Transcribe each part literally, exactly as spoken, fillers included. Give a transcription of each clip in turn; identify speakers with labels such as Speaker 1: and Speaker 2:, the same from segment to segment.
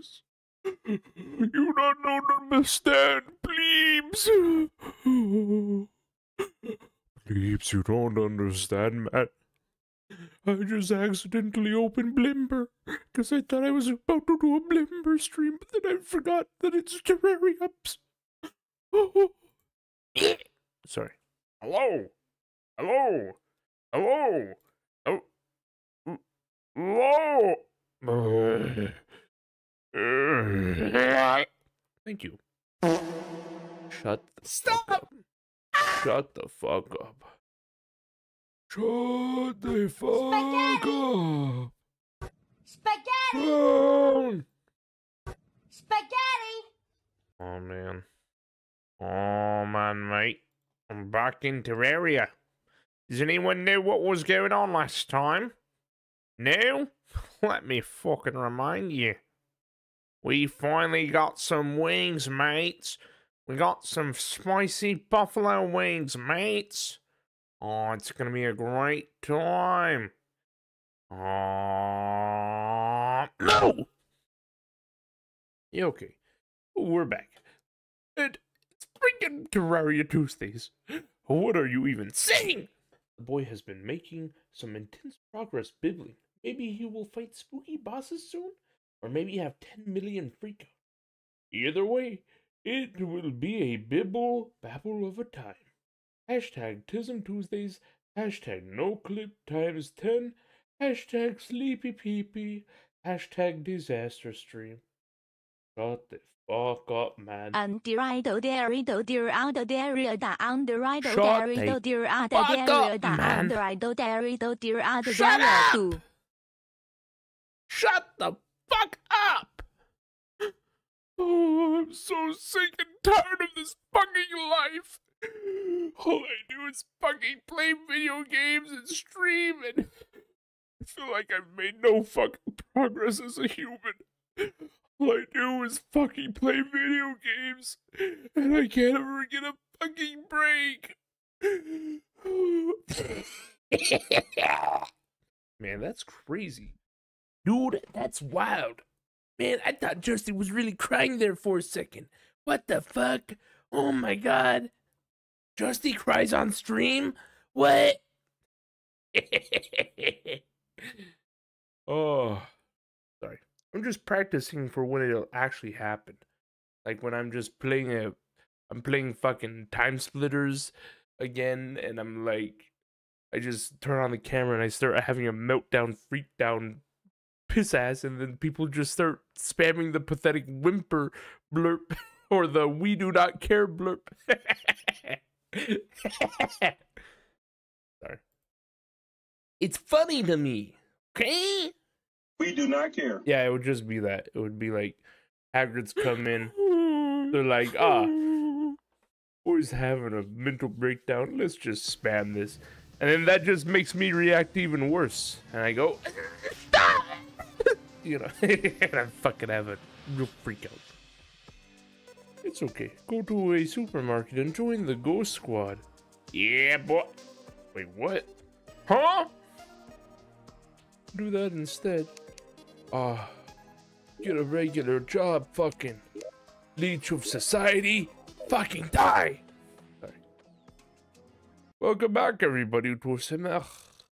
Speaker 1: this. You don't understand, plebes. Plebes, you don't understand, man. I just accidentally opened Blimber because I thought I was about to do a Blimber stream, but then I forgot that it's Terrariums. Sorry. Hello? Hello? Hello? Oh. Hello? Thank you. Shut the
Speaker 2: Stop!
Speaker 1: fuck up. Shut the fuck up. Shut the fuck
Speaker 2: Spaghetti!
Speaker 1: up.
Speaker 2: Spaghetti!
Speaker 1: Down.
Speaker 2: Spaghetti!
Speaker 1: Oh, man. Oh, man, mate. I'm back in Terraria. Does anyone know what was going on last time? No? Let me fucking remind you. We finally got some wings, mates. We got some spicy buffalo wings, mates. Oh, it's gonna be a great time. Oh, no! Yeah, okay. We're back. And it's freaking Terraria Tuesdays. What are you even saying? The boy has been making some intense progress bibbling. Maybe he will fight spooky bosses soon? Or maybe have ten million freakouts. Either way, it will be a bibble babble of a time. Hashtag Tism Tuesdays, hashtag no clip times ten, hashtag sleepy peepee, hashtag disaster stream. Shut the fuck up, man.
Speaker 3: Underido derido dear out derido underido
Speaker 1: Shut
Speaker 3: derido
Speaker 1: the
Speaker 3: dear out
Speaker 1: fuck up,
Speaker 3: derido
Speaker 1: man.
Speaker 3: underido derido dear out
Speaker 1: Shut up!
Speaker 3: derido.
Speaker 1: Shut the fuck up! Oh, I'm so sick and tired of this fucking life. All I do is fucking play video games and stream, and I feel like I've made no fucking progress as a human. All I do is fucking play video games, and I can't ever get a fucking break. Man, that's crazy. Dude, that's wild. Man, I thought Justin was really crying there for a second. What the fuck? Oh my god. Justy cries on stream? What? Oh, sorry. I'm just practicing for when it'll actually happen. Like when I'm just playing a, I'm playing fucking Time Splitters again, and I'm like, I just turn on the camera and I start having a meltdown, freak down, piss ass, and then people just start spamming the pathetic whimper blurp or the we do not care blurp. Sorry. It's funny to me, okay?
Speaker 4: We do not care.
Speaker 1: Yeah, it would just be that. It would be like Hagrid's come in. They're like, ah, boy's having a mental breakdown. Let's just spam this. And then that just makes me react even worse. And I go, stop! You know, and I fucking have a real freak out. It's okay. Go to a supermarket and join the Ghost Squad. Yeah, boy. Wait, what? Huh? Do that instead. Ah, uh, get a regular job, fucking leech of society. Fucking die. Sorry. Welcome back, everybody, to Semach.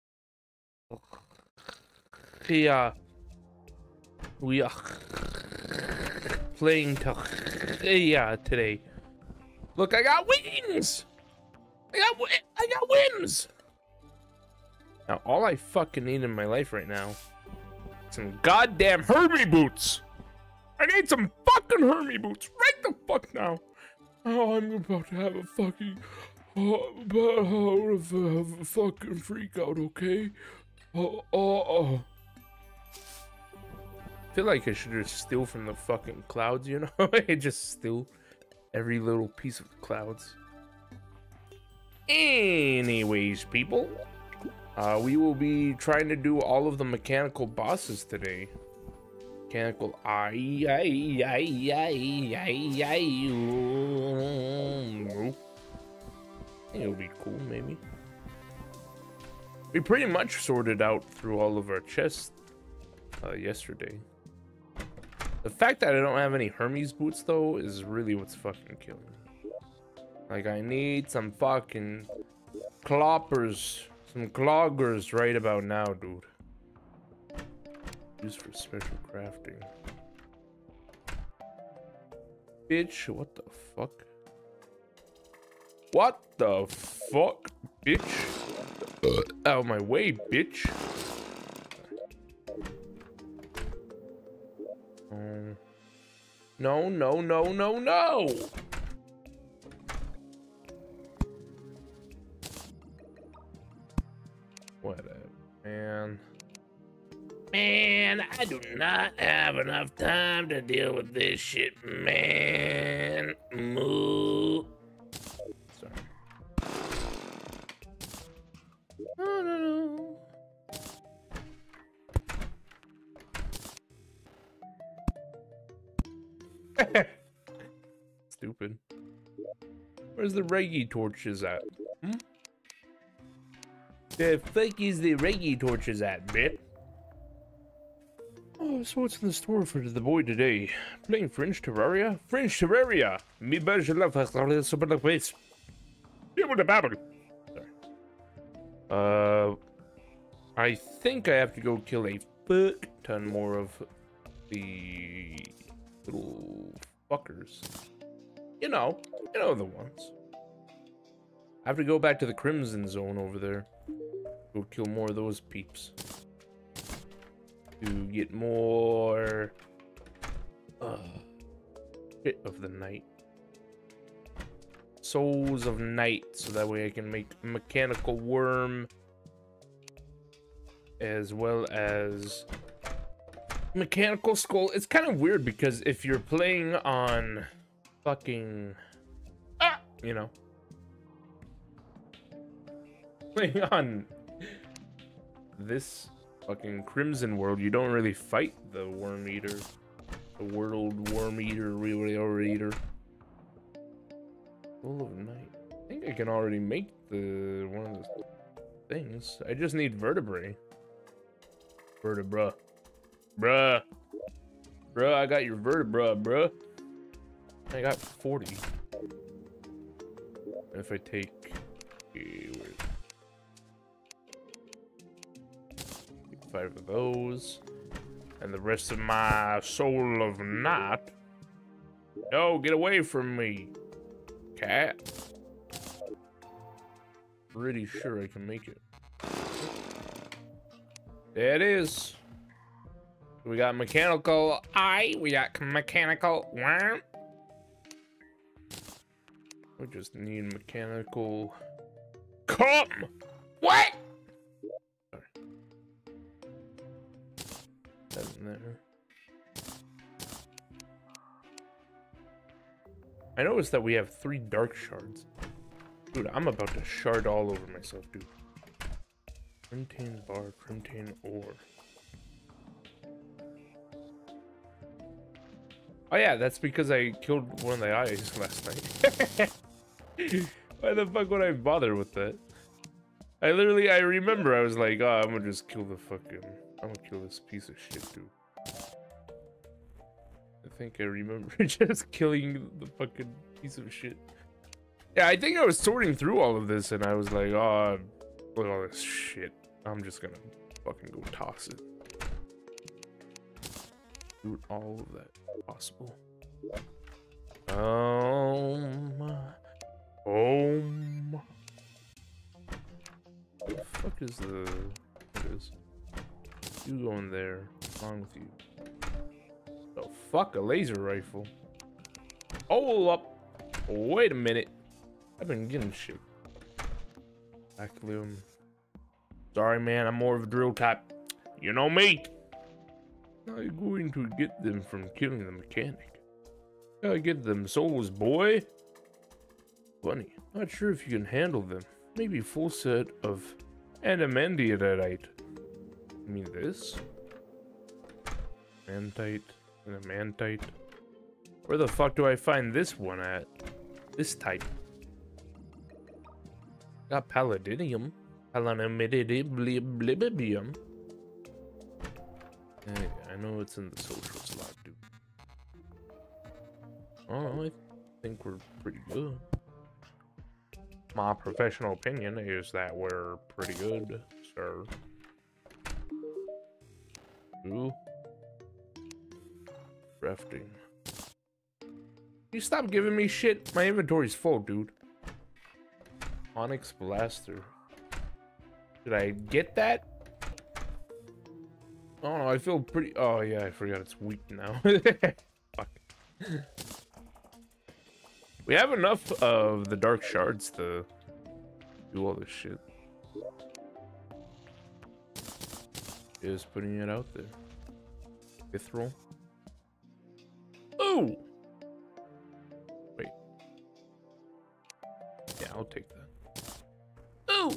Speaker 1: Yeah. We are playing to yeah today. Look, I got wings. I got I got whims. Now all I fucking need in my life right now, some goddamn Hermie boots. I need some fucking Hermie boots right the fuck now. Oh, I'm about to have a fucking oh, oh, have a, have a fucking freak out, okay? Oh, oh, oh. I feel like I should just steal from the fucking clouds, you know? I just steal every little piece of the clouds. Anyways, people, uh, we will be trying to do all of the mechanical bosses today. Mechanical I, I, I, I, I, I, I, it'll be cool, maybe. We pretty much sorted out through all of our chests uh, yesterday. The fact that I don't have any Hermes boots, though, is really what's fucking killing me. Like, I need some fucking cloppers, some cloggers right about now, dude. Used for special crafting. Bitch, what the fuck? What the fuck, bitch? Out of my way, bitch. Um, no, no, no, no, no! Whatever, man. Man, I do not have enough time to deal with this shit, man. Moo. Sorry. I don't know. Stupid. Where's the Reggie torches at? Hmm? The fuck is the Reggie torches at, bitch? Oh, so what's in the store for the boy today? Playing Fringe Terraria? Fringe Terraria! Me better love her super the place. Able to babble. Sorry. Uh, I think I have to go kill a fuck ton more of the little fuckers. You know, you know the ones. I have to go back to the Crimson Zone over there. Go kill more of those peeps. To get more uh, shit of the night. Souls of night, so that way I can make mechanical worm as well as mechanical skull. It's kind of weird because if you're playing on fucking ah, you know, playing on this fucking Crimson World, you don't really fight the Worm Eater. The World Worm Eater, really Eater. Full of night. I think I can already make the one of the things. I just need vertebrae. Vertebra. Bruh. Bruh, I got your vertebra, bruh. I got forty. And if I take... Okay, where is it? Five of those, and the rest of my soul of night. No, get away from me, cat. Pretty sure I can make it. There it is. We got mechanical eye. We got mechanical worm. We just need mechanical. Come. What? There. I noticed that we have three dark shards. Dude, I'm about to shard all over myself, dude. Crimtane bar, Crimtane ore. Oh yeah, that's because I killed one of the eyes last night. Why the fuck would I bother with that? I literally, I remember I was like, oh, I'm gonna just kill the fucking... I'm gonna kill this piece of shit, dude. I think I remember just killing the fucking piece of shit. Yeah, I think I was sorting through all of this and I was like, oh, look at all this shit. I'm just gonna fucking go toss it. Do all of that possible. Um. Um. What the fuck is the... What is... You go in there. What's wrong with you? Oh, fuck a laser rifle. Hold up. Wait a minute. I've been getting shit. Backlium. Sorry, man. I'm more of a drill type. You know me. How are you going to get them from killing the mechanic? Gotta get them souls, boy. Funny. Not sure if you can handle them. Maybe full set of adamantium. I mean this? Mantite and a mantite. Where the fuck do I find this one at? This type. Got palladium. Palladium. Hey, I know it's in the social slot, dude. Oh, I think we're pretty good. My professional opinion is that we're pretty good, sir. Ooh. Crafting. You stop giving me shit. My inventory's full, dude. Onyx Blaster. Did I get that? Oh no, I feel pretty. Oh yeah, I forgot it's weak now. Fuck. We have enough of the dark shards to do all this shit. Just putting it out there. Fifth roll. Oh! Wait. Yeah, I'll take that. Oh!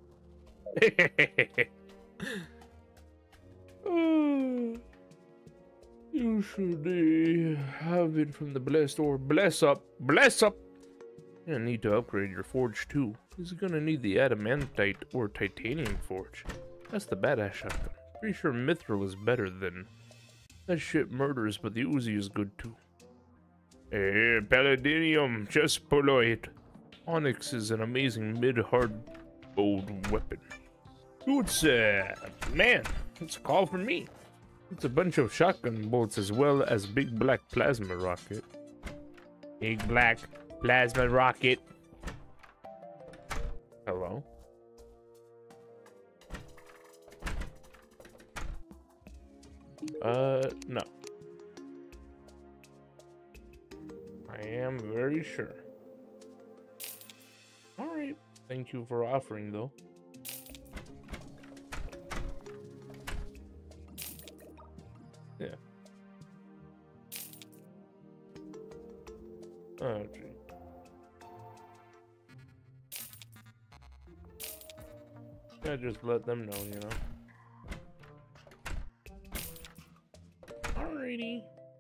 Speaker 1: Oh, you should uh, have it from the blessed or bless up, bless up. You're gonna need to upgrade your forge too. This is gonna need the adamantite or titanium forge. That's the badass shotgun. Pretty sure Mithril is better than that shit. Murders, but the Uzi is good too. Eh, Paladinium, just below it. Onyx is an amazing mid-hard bowed weapon. It's uh, man, it's a call from me. It's a bunch of shotgun bolts as well as big black plasma rocket. Big black plasma rocket. Hello? Uh, no. I am very sure. Alright, thank you for offering though. Yeah. Oh, gee. I just let them know, you know. Alrighty.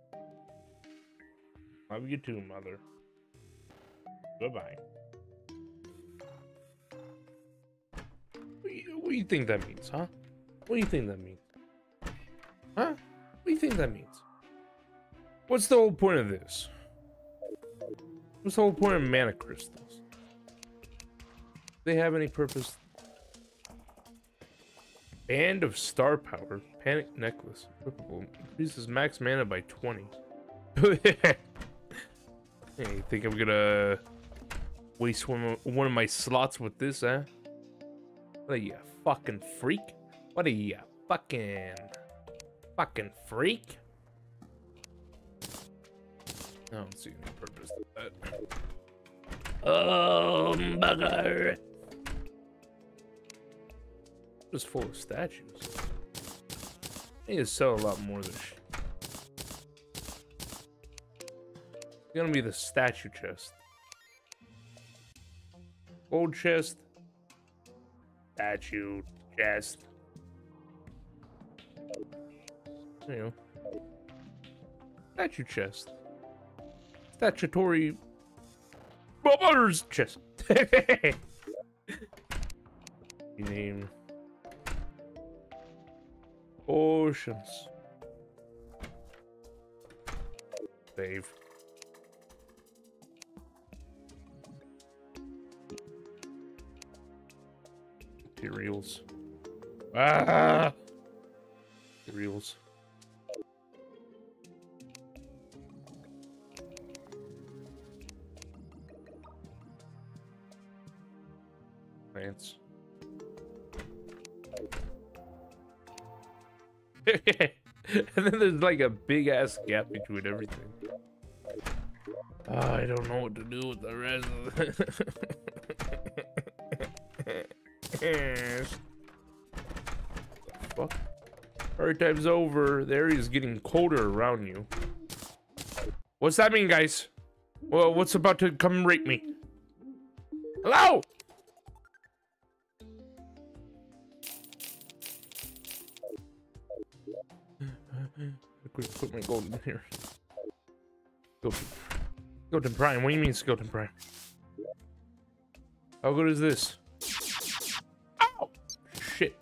Speaker 1: Love you too, mother. Bye-bye. What, what do you think that means, huh? What do you think that means? Huh? What do you think that means? What's the whole point of this? What's the whole point of mana crystals? Do they have any purpose? Band of Star Power. Panic Necklace. Equipable. Increases max mana by twenty. Hey, you think I'm gonna waste one of, one of my slots with this, huh? What are you, a fucking freak? What are you, a fucking... Fucking freak? I don't see any purpose to that. Oh, bugger. Just full of statues. I need to sell a lot more of this shit. It's gonna be the statue chest. Gold chest. Statue chest. There you go. Statue chest. Statutory butters chest. You name Oceans. Save. Materials. Ah! Materials. Plants. And then there's like a big ass gap between everything. Oh, I don't know what to do with the rest of it. Fuck. Hard time's over. The area's getting colder around you. What's that mean, guys? Well, what's about to come rape me? Hello? Quick, put my gold in here. Skeleton. Skeleton Prime. What do you mean Skeleton Prime? How good is this? Ow! Shit.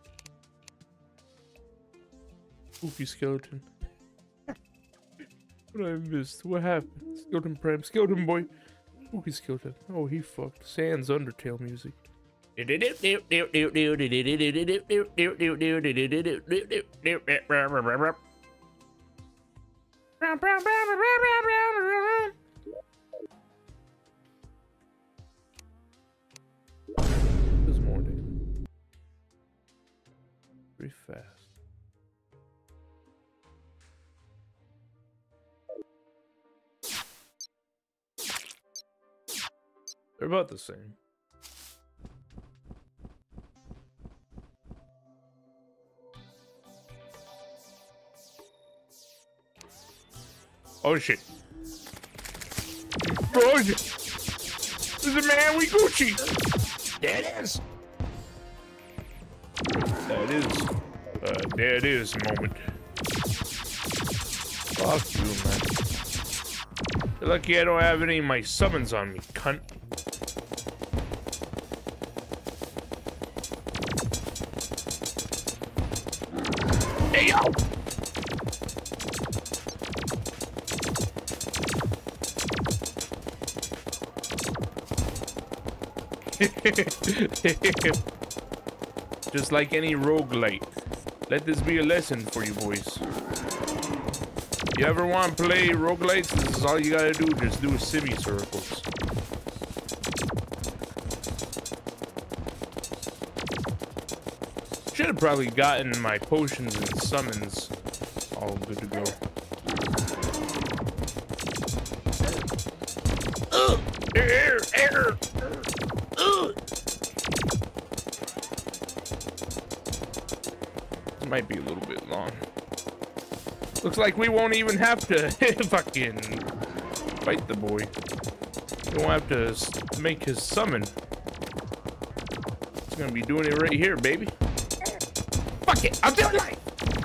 Speaker 1: Goofy skeleton. What I missed? What happened? Skeleton Prime. Skeleton boy. Oh, he's Skeleton. Oh, he fucked. Sans Undertale music. This morning. Pretty fast. They're about the same. Oh shit. Oh shit. This is a man we Gucci. There it is. That is. Uh, there it is moment. Fuck you, man. You're lucky I don't have any of my summons on me, cunt. Hey, yo! Just like any roguelite, let this be a lesson for you boys. You ever want to play roguelites? This is all you gotta do. Just do semicircles. Should have probably gotten my potions and summons all good to go. Ugh! Air! Air! Ugh! This might be a little bit long. Looks like we won't even have to fucking fight the boy. We won't have to make his summon. He's gonna be doing it right here, baby. Fuck it, I'll do it live.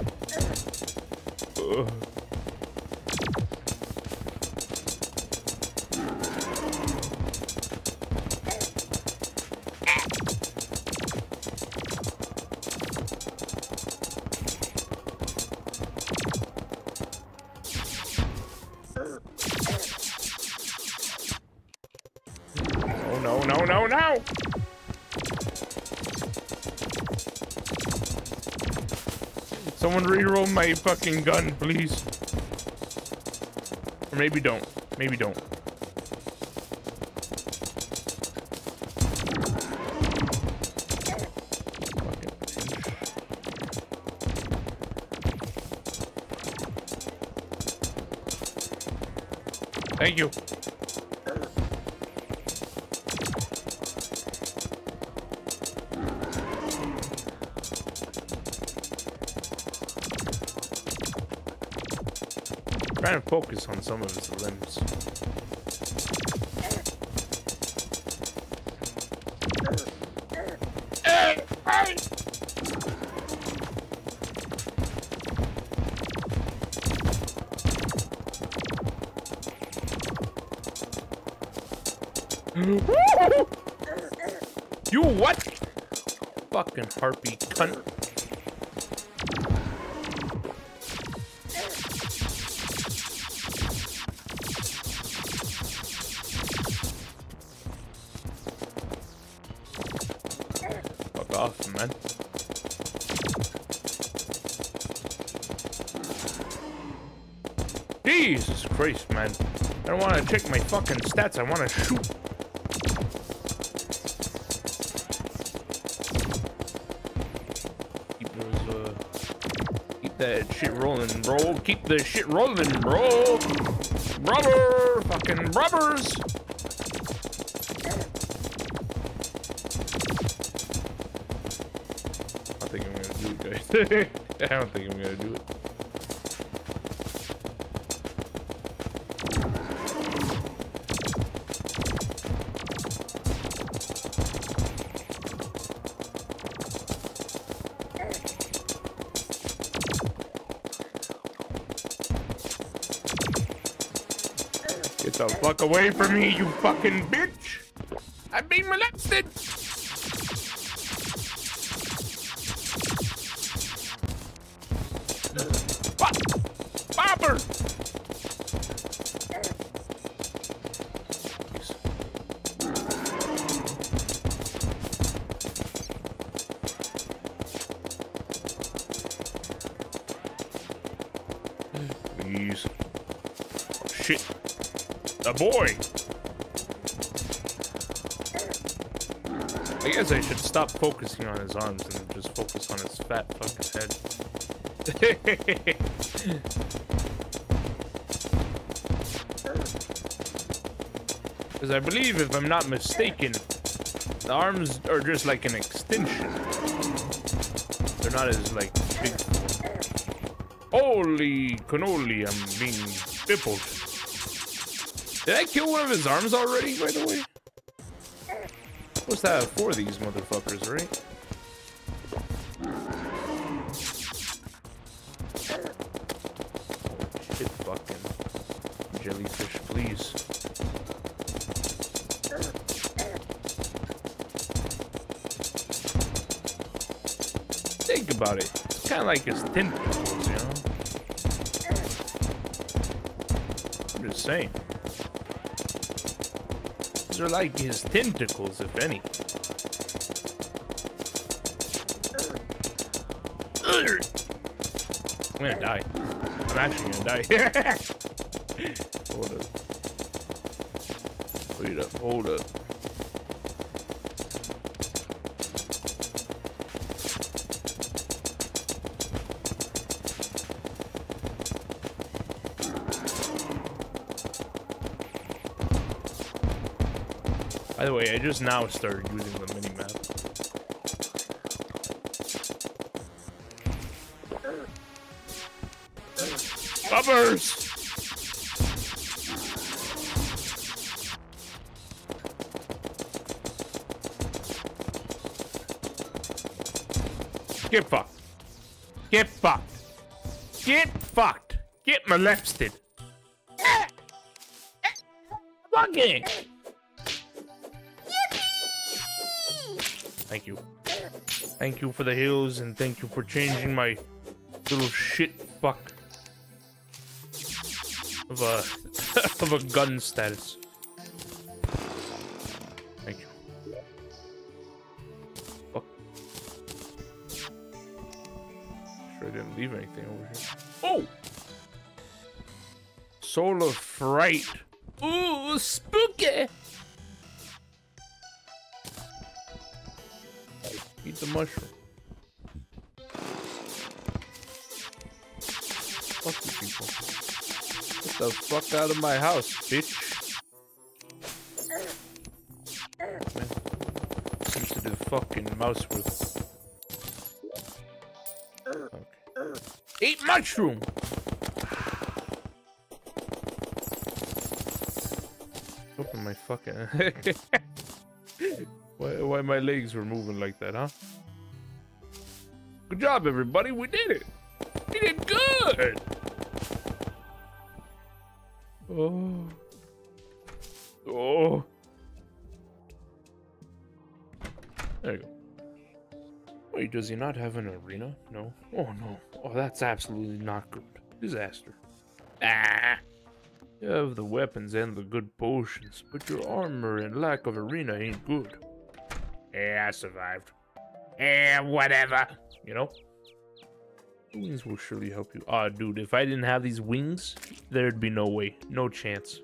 Speaker 1: Ugh. No, no, no, no! Someone reroll my fucking gun, please. Or maybe don't. Maybe don't. Thank you. Trying to focus on some of his limbs. You what? Fucking harpy cunt. Off, man. Jesus Christ, man. I don't want to check my fucking stats. I want to shoot. Keep those, uh... Keep that shit rolling, bro. Keep the shit rolling, bro. Rubber! Fucking rubbers! I think I'm gonna do it, guys. I don't think I'm gonna do it. Get the fuck away from me, you fucking bitch! I'm being molested! Bopper! Please. Oh, shit. A boy! I guess I should stop focusing on his arms and just focus on his fat fucking head. Because I believe, if I'm not mistaken, the arms are just like an extension. They're not as, like, big. Holy cannoli, I'm being pippled. Did I kill one of his arms already, by the way? Supposed to have four of these motherfuckers, right? Shit, fucking jellyfish, please. Think about it. It's kind of like his tentacles, you know? I'm just saying. These are like his tentacles, if any. I'm gonna die. I'm actually gonna die. Hold up. Wait up, hold up. By the way, I just now started using the mini-map. Bubbers! Get fucked. Get fucked. Get fucked. Get molested. Fucking. Thank you. Thank you for the hills, and thank you for changing my little shit fuck of a of a gun status. Thank you. Fuck. Sure I didn't leave anything over here. Oh! Soul of Fright. Ooh, spooky! Eat the mushroom. Fuck you people. Get the fuck out of my house, bitch. Man. Sensitive fucking mouse with. Okay. Eat mushroom! Open my fucking. Why, why my legs were moving like that, huh? Good job, everybody. We did it. We did good. Oh. Oh. There you go. Wait, does he not have an arena? No. Oh, no. Oh, that's absolutely not good. Disaster. Ah. You have the weapons and the good potions, but your armor and lack of arena ain't good. Yeah, I survived. Eh, whatever. You know? The wings will surely help you. Ah, oh, dude, if I didn't have these wings, there'd be no way. No chance.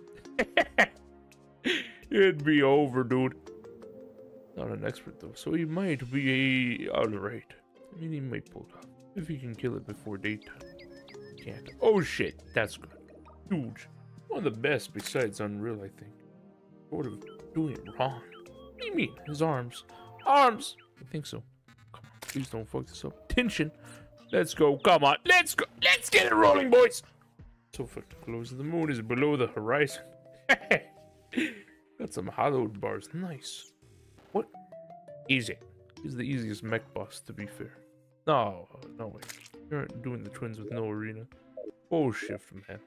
Speaker 1: It'd be over, dude. Not an expert, though, so he might be alright. I mean, he might pull it off. If he can kill it before daytime. Can't. Oh, shit. That's good. Huge. One of the best besides Unreal, I think. Sort of doing it wrong. What do you mean? His arms. Arms! I think so. Come on, please don't fuck this up. Tension. Let's go. Come on. Let's go. Let's get it rolling, boys. So fucking close. The moon is below the horizon. Got some hollowed bars. Nice. What? Easy. He's the easiest mech boss, to be fair. No, no way. You aren't doing the twins with no arena. Bullshit, man.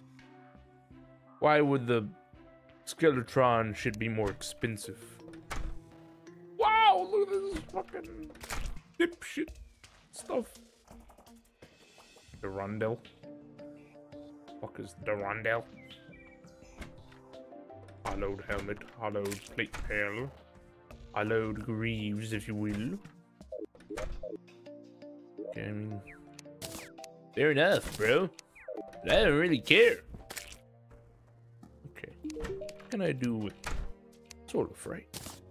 Speaker 1: Why would the Skeletron shit be more expensive? Wow, look at this fucking dipshit stuff. The Rondell. Fuck is the Rondell? Hollowed helmet, hollowed plate panel, hollowed greaves, if you will. Okay, I mean, fair enough, bro. But I don't really care. Okay. What can I do with Solar Fright?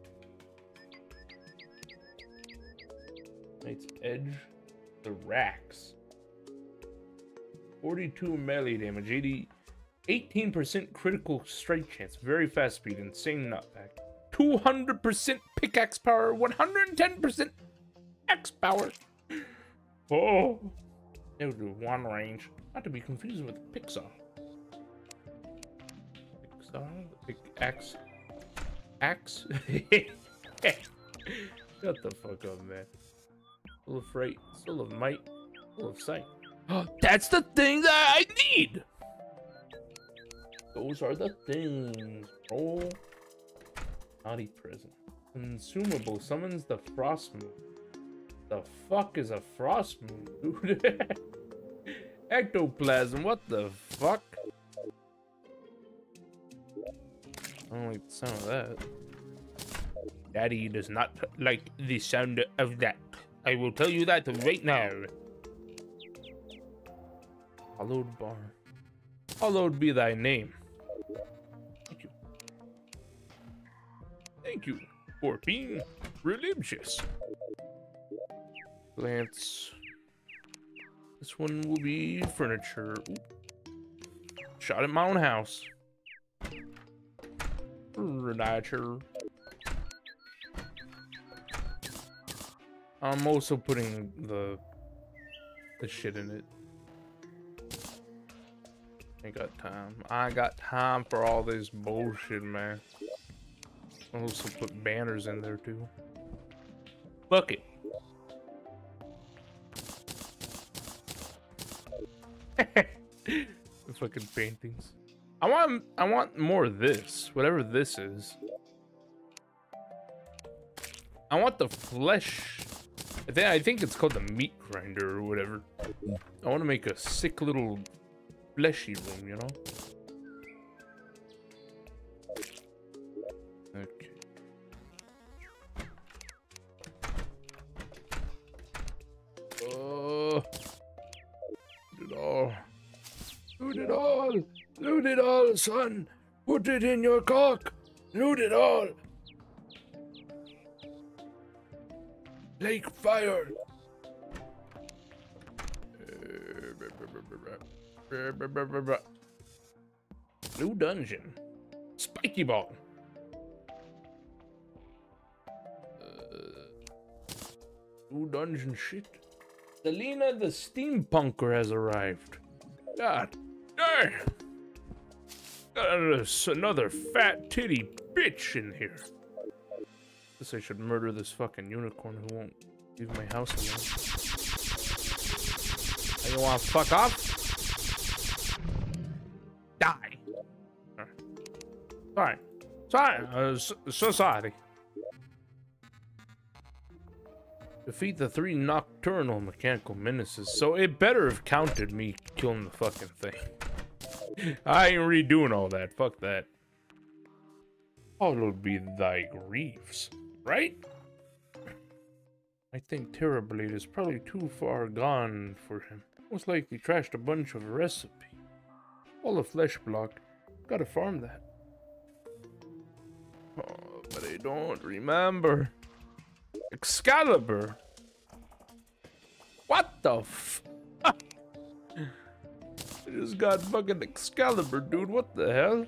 Speaker 1: Knight's Edge. The racks. forty-two melee damage. eighty, eighteen percent critical strike chance. Very fast speed. Insane knockback. two hundred percent pickaxe power. one hundred ten percent axe power. Oh. It would do one range. Not to be confused with Pixar. Pixar? Pickaxe. Axe? Shut the fuck up, man. Full of fright, full of might, full of sight. Oh, that's the thing that I need! Those are the things, bro. Naughty present. Consumable summons the frost moon. The fuck is a frost moon, dude? Ectoplasm, what the fuck? I don't like the sound of that. Daddy does not like the sound of that. I will tell you that right now. Hallowed bar. Hallowed be thy name. Thank you. Thank you for being religious. Glance. This one will be furniture. Ooh. Shot at my own house. Furniture. I'm also putting the the shit in it. I got time. I got time for all this bullshit, man. I'll also put banners in there too. Fuck it. The fucking paintings. I want I want more of this, whatever this is. I want the flesh. I think I think it's called the meat grinder or whatever. I want to make a sick little fleshy room, you know? Okay. Oh, loot it all. Loot it all. Loot it all, son. Put it in your cock. Loot it all. Lake fire. New dungeon. Spiky ball. Uh, new dungeon shit. Selena the steampunker has arrived. God damn. Got another fat titty bitch in here. Guess I should murder this fucking unicorn who won't leave my house alone. Oh, you wanna fuck off? Die. Sorry. Sorry. Uh, so, so sorry. Defeat the three nocturnal mechanical menaces. So it better have counted me killing the fucking thing. I ain't redoing all that. Fuck that. Hallowed be thy griefs. Right? I think Terrorblade is probably too far gone for him. Most likely trashed a bunch of recipe. All a flesh block. Gotta farm that. Oh, but I don't remember. Excalibur? What the f- I just got fucking Excalibur, dude. What the hell?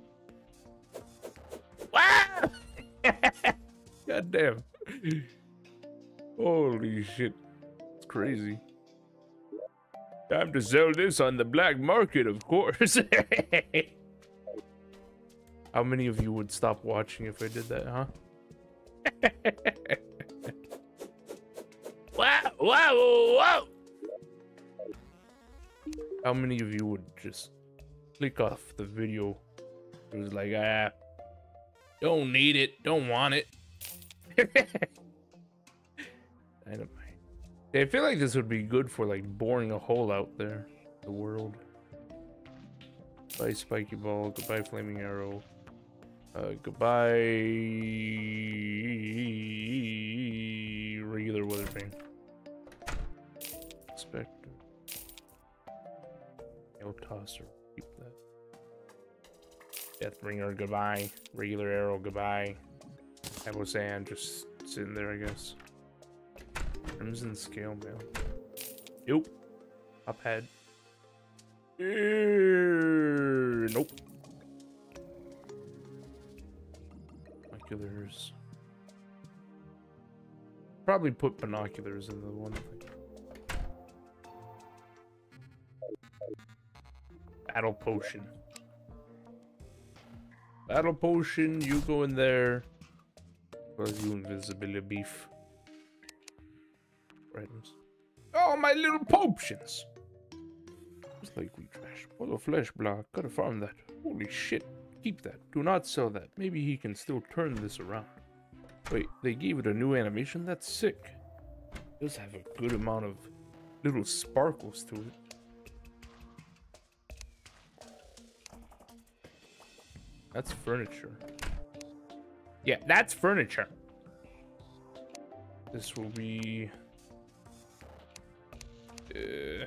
Speaker 1: Ah! God damn. Holy shit. It's crazy. Time to sell this on the black market, of course. How many of you would stop watching if I did that, huh? Wow, wow, wow. How many of you would just click off the video? It was like, ah, don't need it, don't want it. Dynamite. Yeah, I feel like this would be good for like boring a hole out there, the world. Goodbye, spiky ball. Goodbye, flaming arrow. Uh, goodbye, regular weather vane. Spectre. arrow tosser. Keep that. Deathbringer, goodbye. Regular arrow, goodbye. Apple sand, just sitting there, I guess. Crimson scale mail. Nope. Up head. Uh, nope. Binoculars. Probably put binoculars in the one thing. Battle potion. Battle potion, you go in there. Plus you invisibility beef. Items. Oh, my little potions! It's like we trash. What a flesh block. Gotta farm that. Holy shit. Keep that. Do not sell that. Maybe he can still turn this around. Wait, they gave it a new animation? That's sick. It does have a good amount of little sparkles to it. That's furniture. Yeah, that's furniture. This will be... Uh,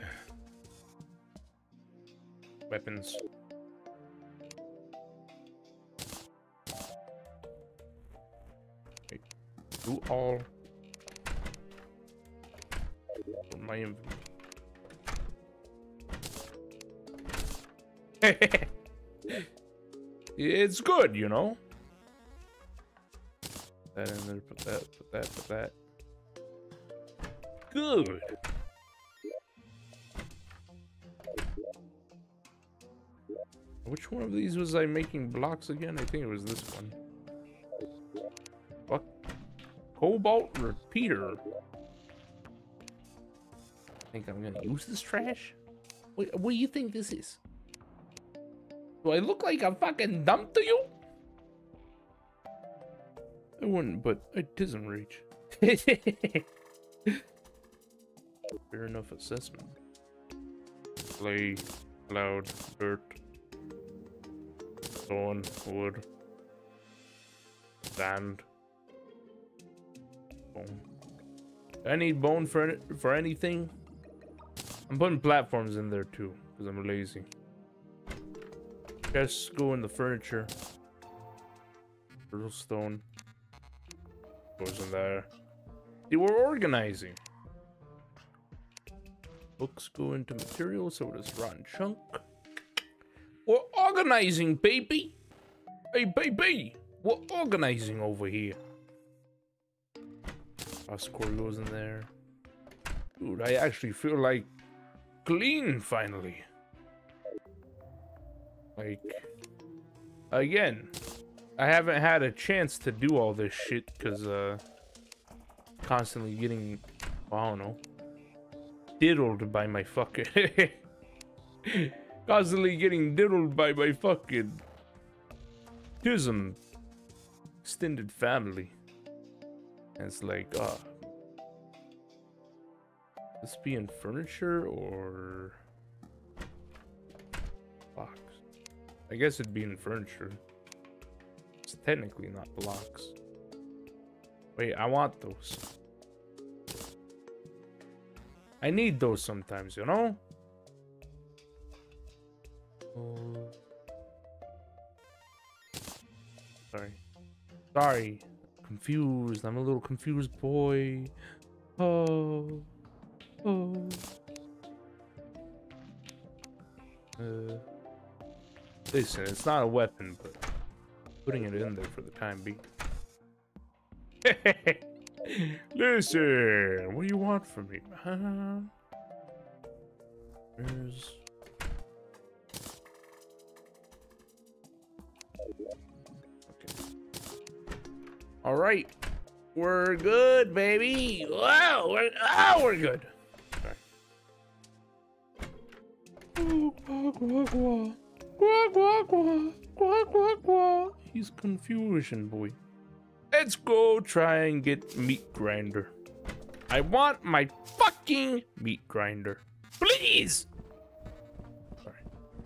Speaker 1: weapons. Okay. Do all... For my inventory. It's good, you know. Put that in there, put that, put that, put that. Good. Which one of these was I making blocks again? I think it was this one. Fuck. Cobalt repeater. I think I'm gonna use this trash. What, what do you think this is? Do I look like I'm fucking dumb to you? I wouldn't, but it doesn't reach. Fair enough assessment. Clay, cloud, dirt, stone, wood, sand, bone. Do I need bone for for anything? I'm putting platforms in there too, because I'm lazy. Just go in the furniture. Turtle stone goes in there. See, we're organizing. Books go into material, so does rotten chunk. We're organizing, baby. Hey, baby, we're organizing over here. Oscore goes in there. Dude, I actually feel like clean finally. Like, again, I haven't had a chance to do all this shit because, uh, constantly getting, well, I don't know, diddled by my fucking, constantly getting diddled by my fucking Tism extended family. And it's like, uh, this being furniture or box? I guess it'd be in furniture. It's technically not blocks. Wait, I want those. I need those sometimes, you know? Oh. Sorry. Sorry. Confused. I'm a little confused boy. Oh. Oh. Uh. Listen, it's not a weapon, but putting it in there for the time being. Listen, what do you want from me, man? There's... Okay. All right, we're good, baby. Wow, we're, oh, we're good. Sorry. Gua, gua, gua, gua, gua, gua. He's confusion, boy. Let's go try and get meat grinder. I want my fucking meat grinder. Please! Sorry.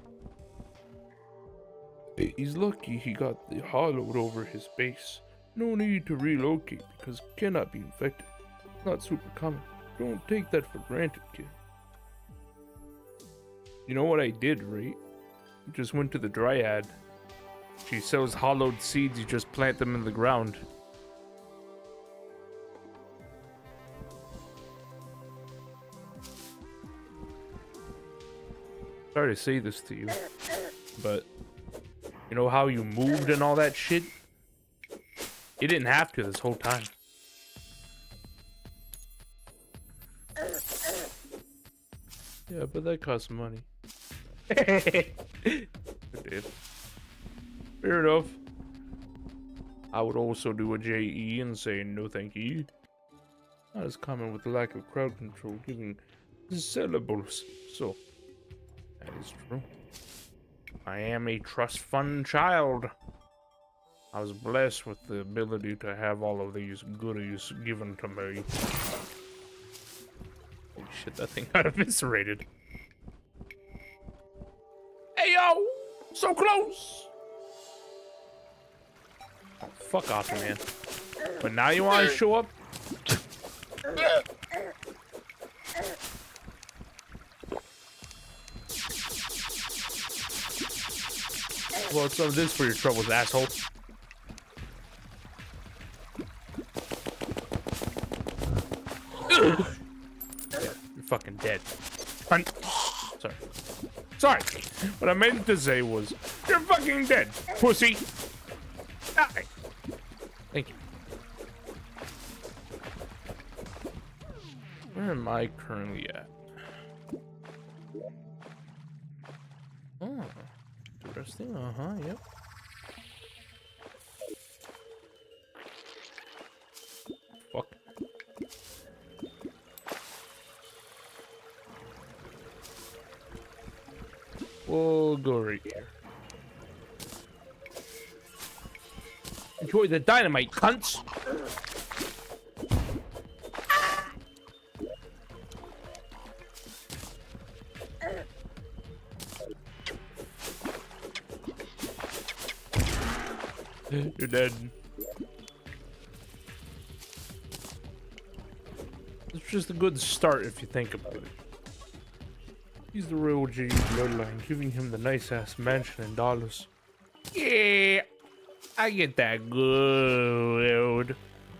Speaker 1: He's lucky he got the hollowed over his base. No need to relocate because it cannot be infected. Not super common. Don't take that for granted, kid. You know what I did, right? Just went to the Dryad. She sells hollowed seeds. You just plant them in the ground. Sorry to say this to you, but you know how you moved and all that shit? You didn't have to this whole time. Yeah, but that costs money. It did. Fair enough. I would also do a J E and say no thank you. Not as common with the lack of crowd control giving syllables. So, that is true. I am a trust fund child. I was blessed with the ability to have all of these goodies given to me. Holy shit, that thing got eviscerated. Hey yo! So close! Oh, fuck off, man. But now you want to show up? Well, some of this for your troubles, asshole. You're fucking dead. I'm sorry. Sorry. What I meant to say was, you're fucking dead, pussy. Die. Thank you. Where am I currently at? Oh, interesting. Uh huh. Yep. Fuck. We'll go right here. Enjoy the dynamite, cunts! You're dead. It's just a good start if you think about it. He's the real G bloodline, giving him the nice-ass mansion and dollars. Yeah, I get that good.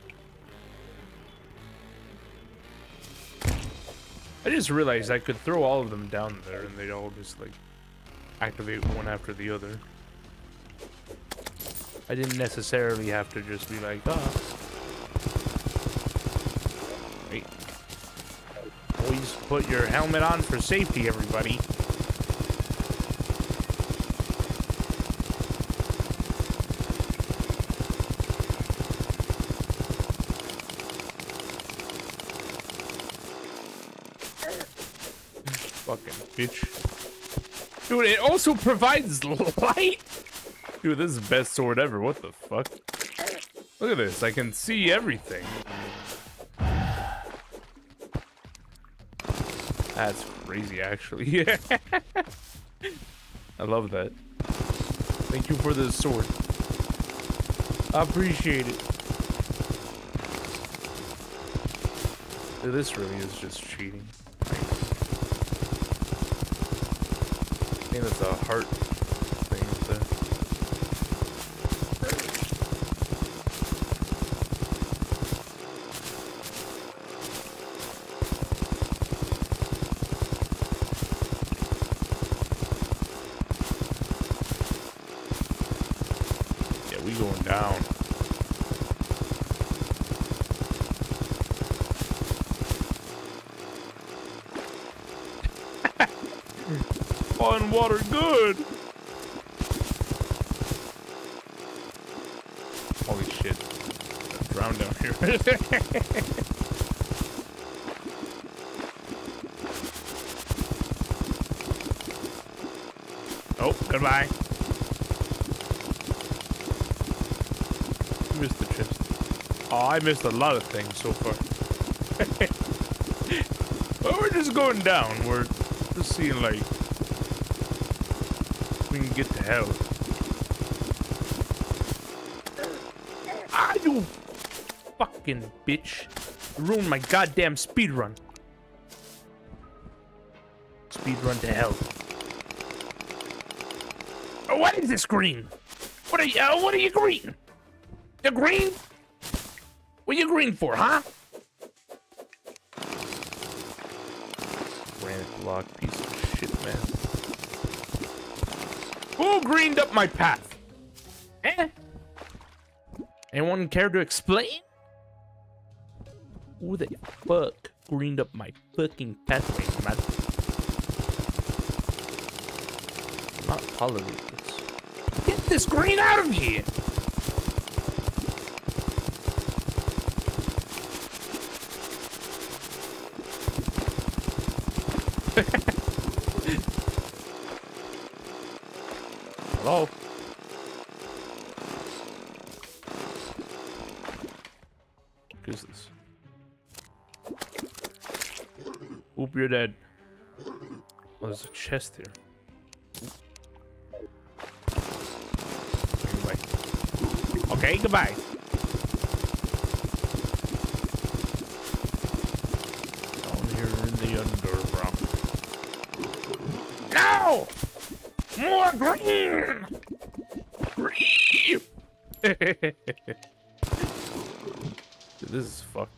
Speaker 1: I just realized I could throw all of them down there and they'd all just, like, activate one after the other. I didn't necessarily have to just be like, ah. Wait. Always put your helmet on for safety, everybody. Fucking bitch. Dude, it also provides light. Dude, this is the best sword ever. What the fuck? Look at this. I can see everything. That's crazy, actually. I love that. Thank you for the sword. I appreciate it. Dude, this really is just cheating. I think that's a heart thing with that. Going down. Fun water good. Holy shit. I'm drowned down here. Oh, goodbye. Missed the chest. Oh, I missed a lot of things so far. Well, we're just going down. We're just seeing, like, we can get to hell. Ah, you fucking bitch. You ruined my goddamn speed run. Speed run to hell. Oh, what is this green? What are you? Uh, what are you green? The green? What are you green for, huh? Granite block, piece of shit, man. Who greened up my path? Eh? Anyone care to explain? Who the fuck greened up my fucking pathway, man? I'm not tolerate this. Get this green out of here! Hello? What is this? Oop, you're dead. Oh, there's a chest here. Anyway. Okay, goodbye. Down here in the underground. No! More green! Green! This is fucked.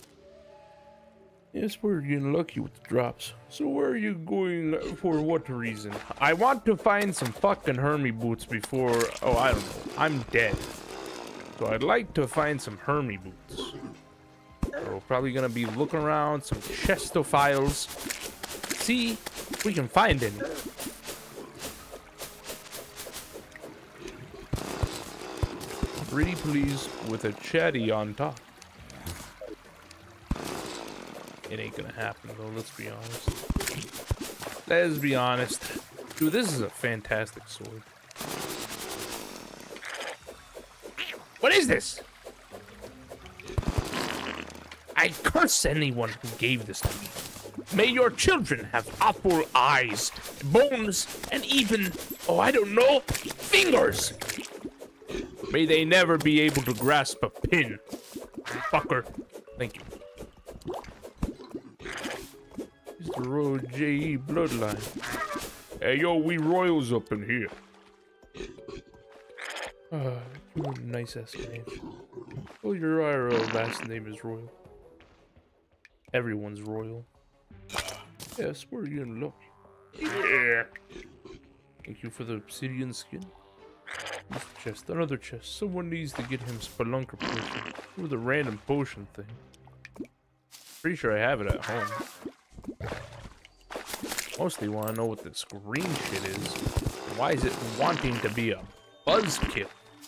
Speaker 1: Yes, we're getting lucky with the drops. So where are you going for what reason? I want to find some fucking Hermie boots before... Oh, I don't know. I'm dead. So I'd like to find some Hermie boots. So we're probably gonna be looking around some chestophiles. See if we can find any. Pretty please with a chatty on top. It ain't gonna happen though, let's be honest. Let's be honest. Dude, this is a fantastic sword. What is this? I curse anyone who gave this to me. May your children have apple eyes, bones, and even, oh, I don't know, fingers. May they never be able to grasp a pin. Fucker. Thank you. It's the Royal J E bloodline. Hey, yo, we royals up in here. Ah, you have a nice ass name. Oh, your I R L last name is Royal. Everyone's royal. Yes, we're in luck. Yeah. Thank you for the obsidian skin. This chest, another chest. Someone needs to get him Spelunker potion. Or the random potion thing. Pretty sure I have it at home. Mostly want to know what this green shit is. Why is it wanting to be a buzzkill?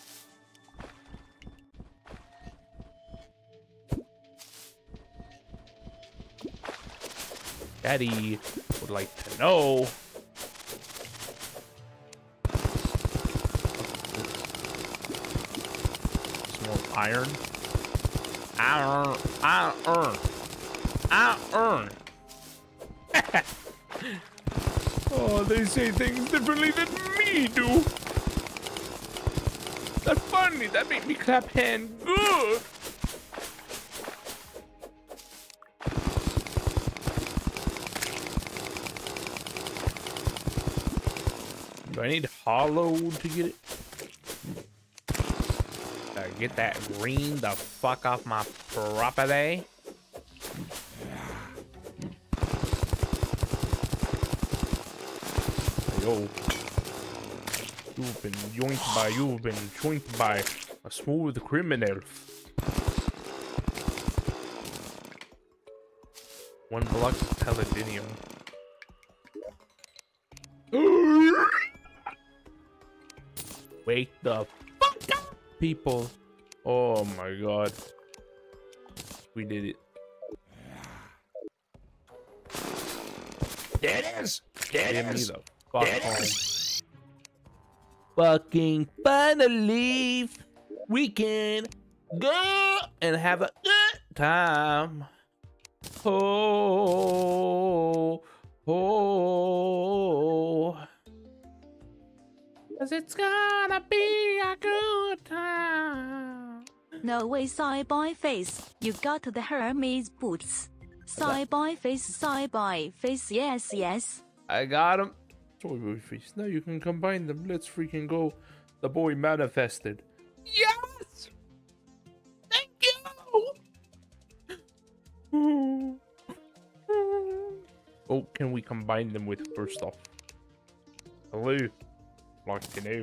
Speaker 1: Daddy would like to know. Iron. Iron. Iron. Iron. Oh, they say things differently than me do. That's funny. That made me clap hand good. Do I need hollow to get it? Get that green the fuck off my property. Yo. You've been yoinked by, you've been joinked by a smooth criminal. One block of Paladinium. Wake the fuck up, people. Oh my god. We did it. There it is! There it is! The fuck home. Fucking finally, we can go and have a good time. Oh, oh. Cause it's gonna be a good time.
Speaker 3: No way, side boy face. You got the Hermes boots. Side boy face, side boy face. Yes, yes.
Speaker 1: I got him. Soy boy face. Now you can combine them. Let's freaking go. The boy manifested. Yes! Thank you! Oh, can we combine them with first off? Hello. Like to know.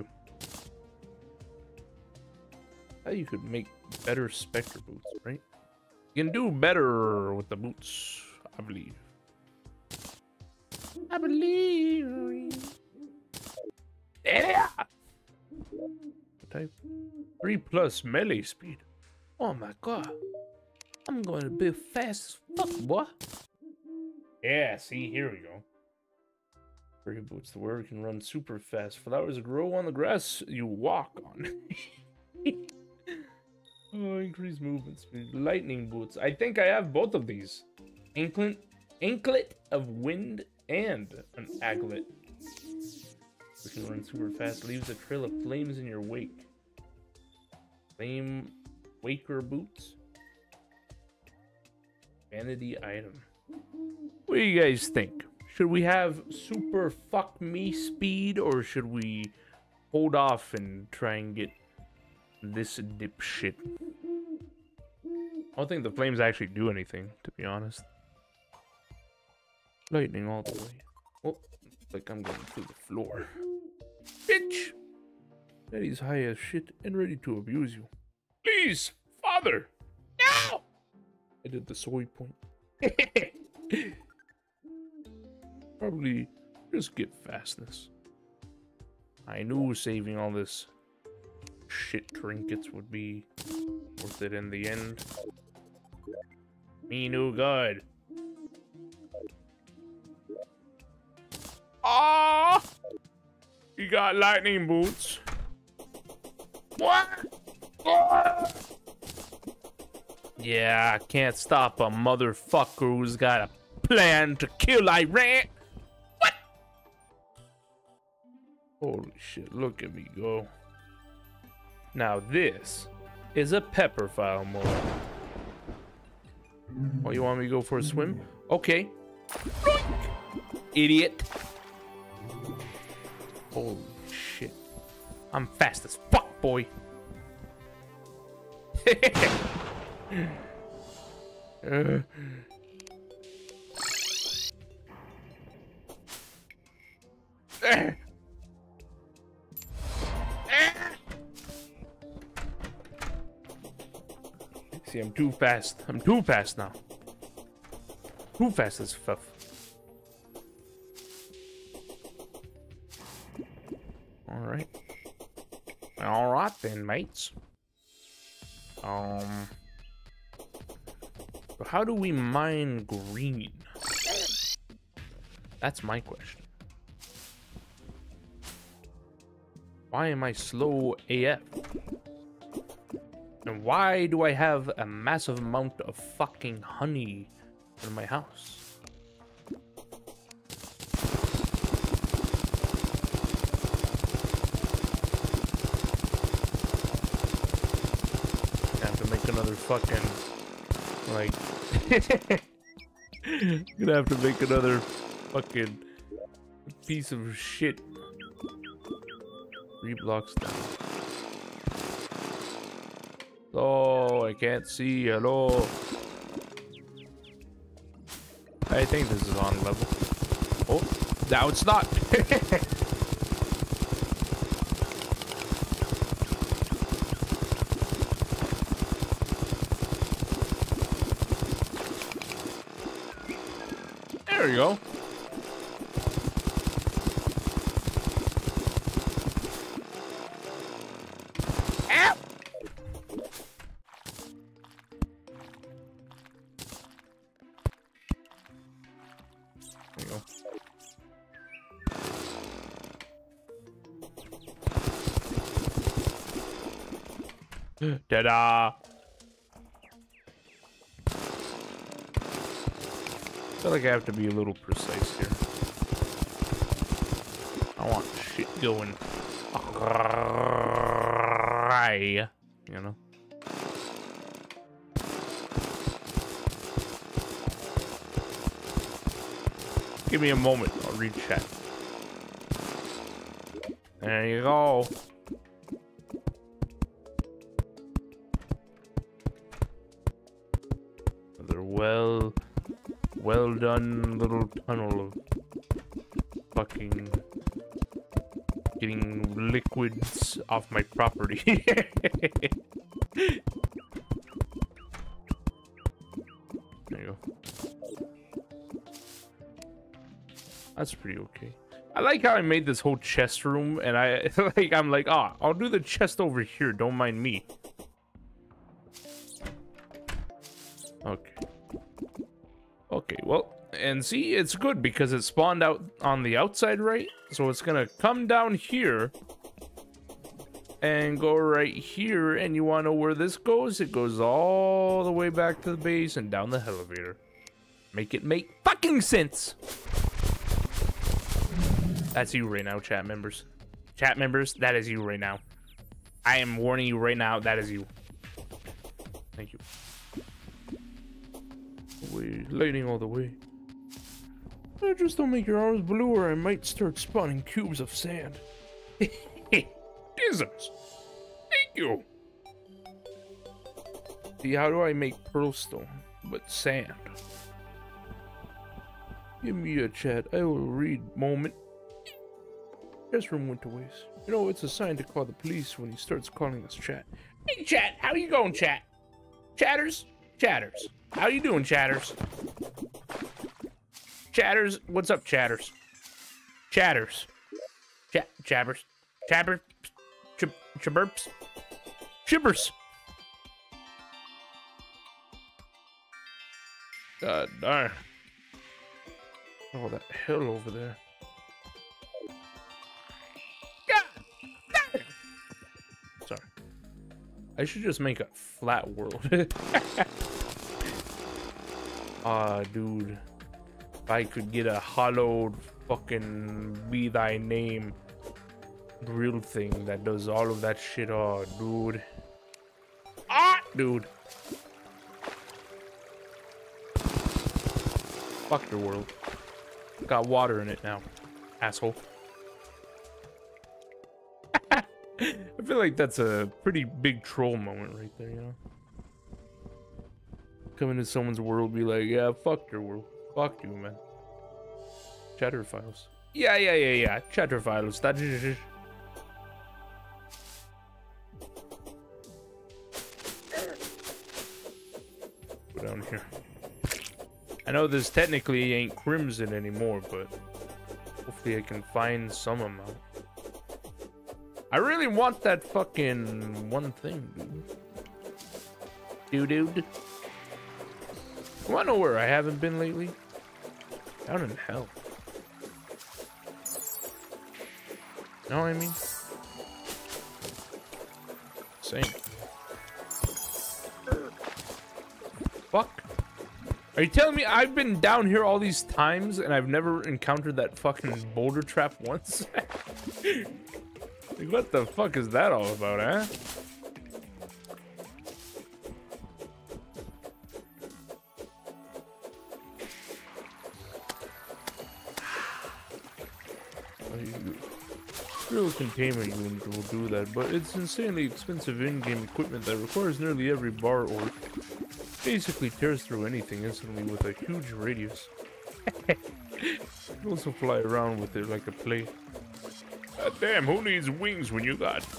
Speaker 1: How you could make better Spectre boots, right? You can do better with the boots, I believe. I believe. Yeah. Type three plus melee speed. Oh my god. I'm going to be fast as fuck, boy. Yeah, see, here we go. Furry boots, the wearer can run super fast. Flowers grow on the grass you walk on. Oh, increased movement speed. Lightning boots. I think I have both of these. Anklet, anklet of wind and an aglet. You can run super fast. Leaves a trail of flames in your wake. Flame waker boots. Vanity item. What do you guys think? Should we have super fuck me speed, or should we hold off and try and get this dipshit? I don't think the flames actually do anything, to be honest. Lightning all the way. Oh, looks like I'm going through the floor. Bitch! Daddy's high as shit and ready to abuse you. Please, father! No! I did the soy point. Probably just get fastness. I knew saving all this shit trinkets would be worth it in the end. Me no good. Ah! You got lightning boots. What? Ah! Yeah, I can't stop a motherfucker who's got a plan to kill Iran. What? Holy shit, look at me go. Now this is a pepper file mode. Oh, you want me to go for a swim? Okay. Idiot. Holy shit. I'm fast as fuck, boy. uh. See, I'm too fast. I'm too fast now. Too fast as fuck. Alright. Alright then, mates. Um... So how do we mine green? That's my question. Why am I slow A F? And why do I have a massive amount of fucking honey in my house? I have to make another fucking, like, gonna have to make another fucking piece of shit. Three blocks down. Oh, I can't see. Hello. I think this is on level. Oh, now it's not. There we go. Ta-da! I feel like I have to be a little precise here. I want shit going right, you know? Give me a moment, I'll read chat. There you go. Another well, well done little tunnel of fucking getting liquids off my property. There you go. That's pretty okay. I like how I made this whole chest room, and I like I'm like, ah, oh, I'll do the chest over here. Don't mind me. Okay. Okay, well, and see, it's good because it spawned out on the outside, right? So it's gonna come down here and go right here. And you wanna know where this goes? It goes all the way back to the base and down the elevator. Make it make fucking sense. That's you right now, chat members. Chat members, that is you right now. I am warning you right now, that is you. Thank you. Way, lighting all the way. Uh, just don't make your arms blue or I might start spawning cubes of sand. Isms. Thank you. See, how do I make pearl stone but sand? Give me a chat. I will read moment. Chest room went to waste. You know, it's a sign to call the police when he starts calling us chat. Hey, chat. How you going, chat? Chatters? Chatters. How you doing, chatters? Chatters? What's up, chatters? Chatters. Chat. Chabbers. Chabbers. Chib. Chibberps. Shibbers. God darn. Oh, that hill over there. Sorry. I should just make a flat world. Ah, uh, dude. If I could get a hollowed fucking be thy name drill thing that does all of that shit. Oh, dude. Ah, dude. Fuck your world. Got water in it now, asshole. I feel like that's a pretty big troll moment right there, you know? Come into someone's world, be like, yeah, fuck your world. Fuck you, man. Chatter files. Yeah, yeah, yeah, yeah. Chatter files. That is. Go down here. I know this technically ain't crimson anymore, but hopefully I can find some amount. I really want that fucking one thing, dude. Dude, dude. You wanna know where I haven't been lately? Down in hell. Know what I mean? Same. Fuck. Are you telling me I've been down here all these times and I've never encountered that fucking boulder trap once? Like, what the fuck is that all about, huh? Real containment unit will do that, but it's insanely expensive in-game equipment that requires nearly every bar or basically tears through anything instantly with a huge radius. You also fly around with it like a plane. God damn, who needs wings when you got...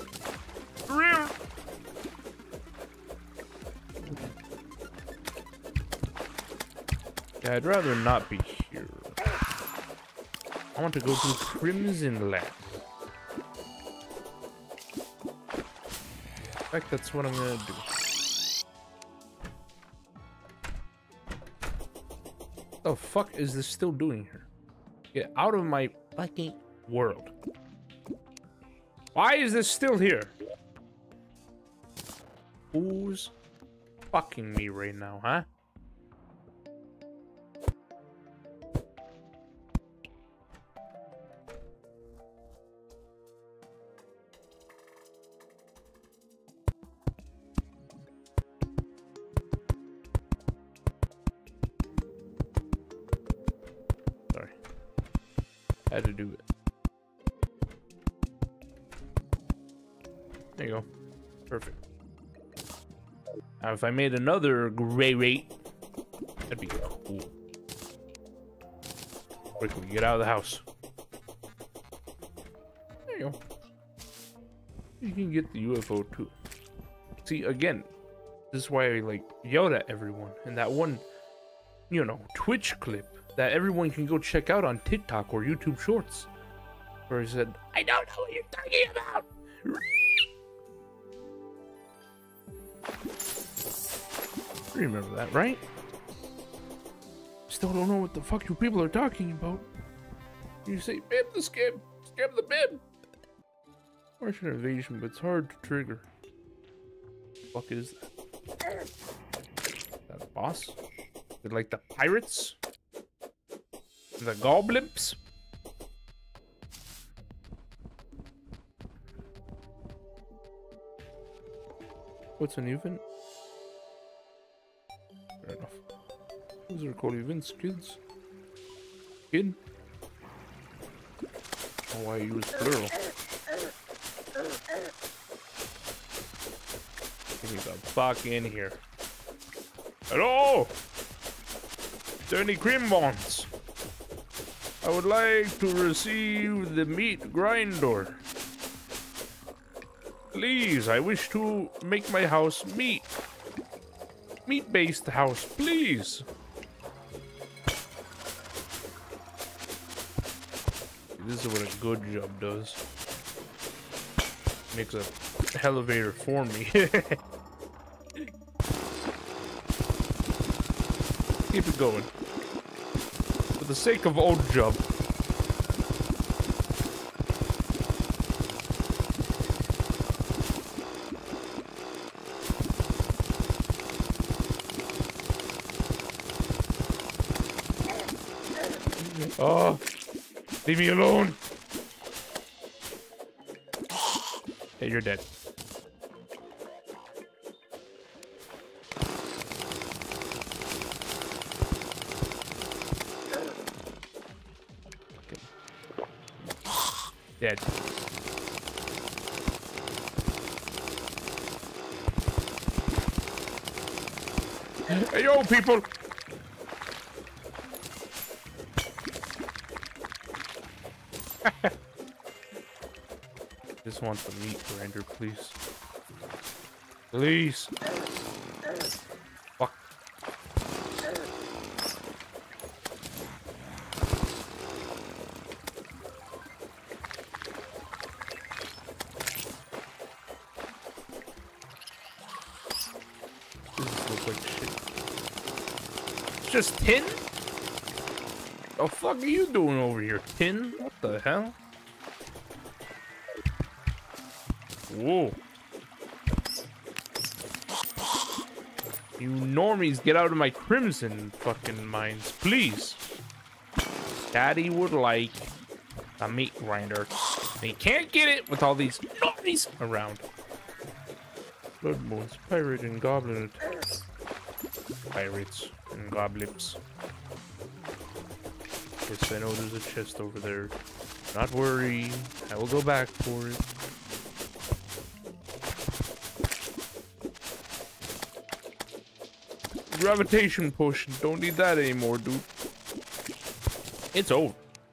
Speaker 1: Yeah, I'd rather not be here. I want to go to Crimson Land. In fact, that's what I'm gonna do. What the fuck is this still doing here? Get out of my fucking world. Why is this still here? Who's fucking me right now, huh? Sorry. Had to do it. There you go. Perfect. Now, if I made another gray rate, that'd be cool. Quickly, get out of the house. There you go. You can get the U F O too. See, again, this is why I like yelled at everyone in that one, you know, Twitch clip that everyone can go check out on TikTok or YouTube Shorts, where he said, "I don't know what you're talking about." You remember that, right? Still don't know what the fuck you people are talking about. You say, "Bib the scam, scam the bib." Martian invasion, but it's hard to trigger. What the fuck is that? That a boss? They're like the pirates? The goblins? What's an event? Fair enough. Those are called events, kids. Kid? Oh, why you use plural? Give me the fuck in here. Hello? Is there any cream buns? I would like to receive the meat grinder. Please, I wish to make my house meat. Meat-based house, please. This is what a good job does. Makes a elevator for me. Keep it going. For the sake of old job. Oh, leave me alone. Hey, you're dead. Dead. Hey, yo, people! Just want the meat grinder, please. Please. Fuck. This looks like shit. It's just tin? The fuck are you doing over here, tin? What the hell? Whoa. You normies, get out of my crimson fucking mines, please. Daddy would like a meat grinder. And he can't get it with all these normies around. Blood moons, pirate and goblin attacks. Pirates and goblins. Yes, I know there's a chest over there. Not worry, I will go back for it. Gravitation potion. Don't need that anymore, dude. It's over.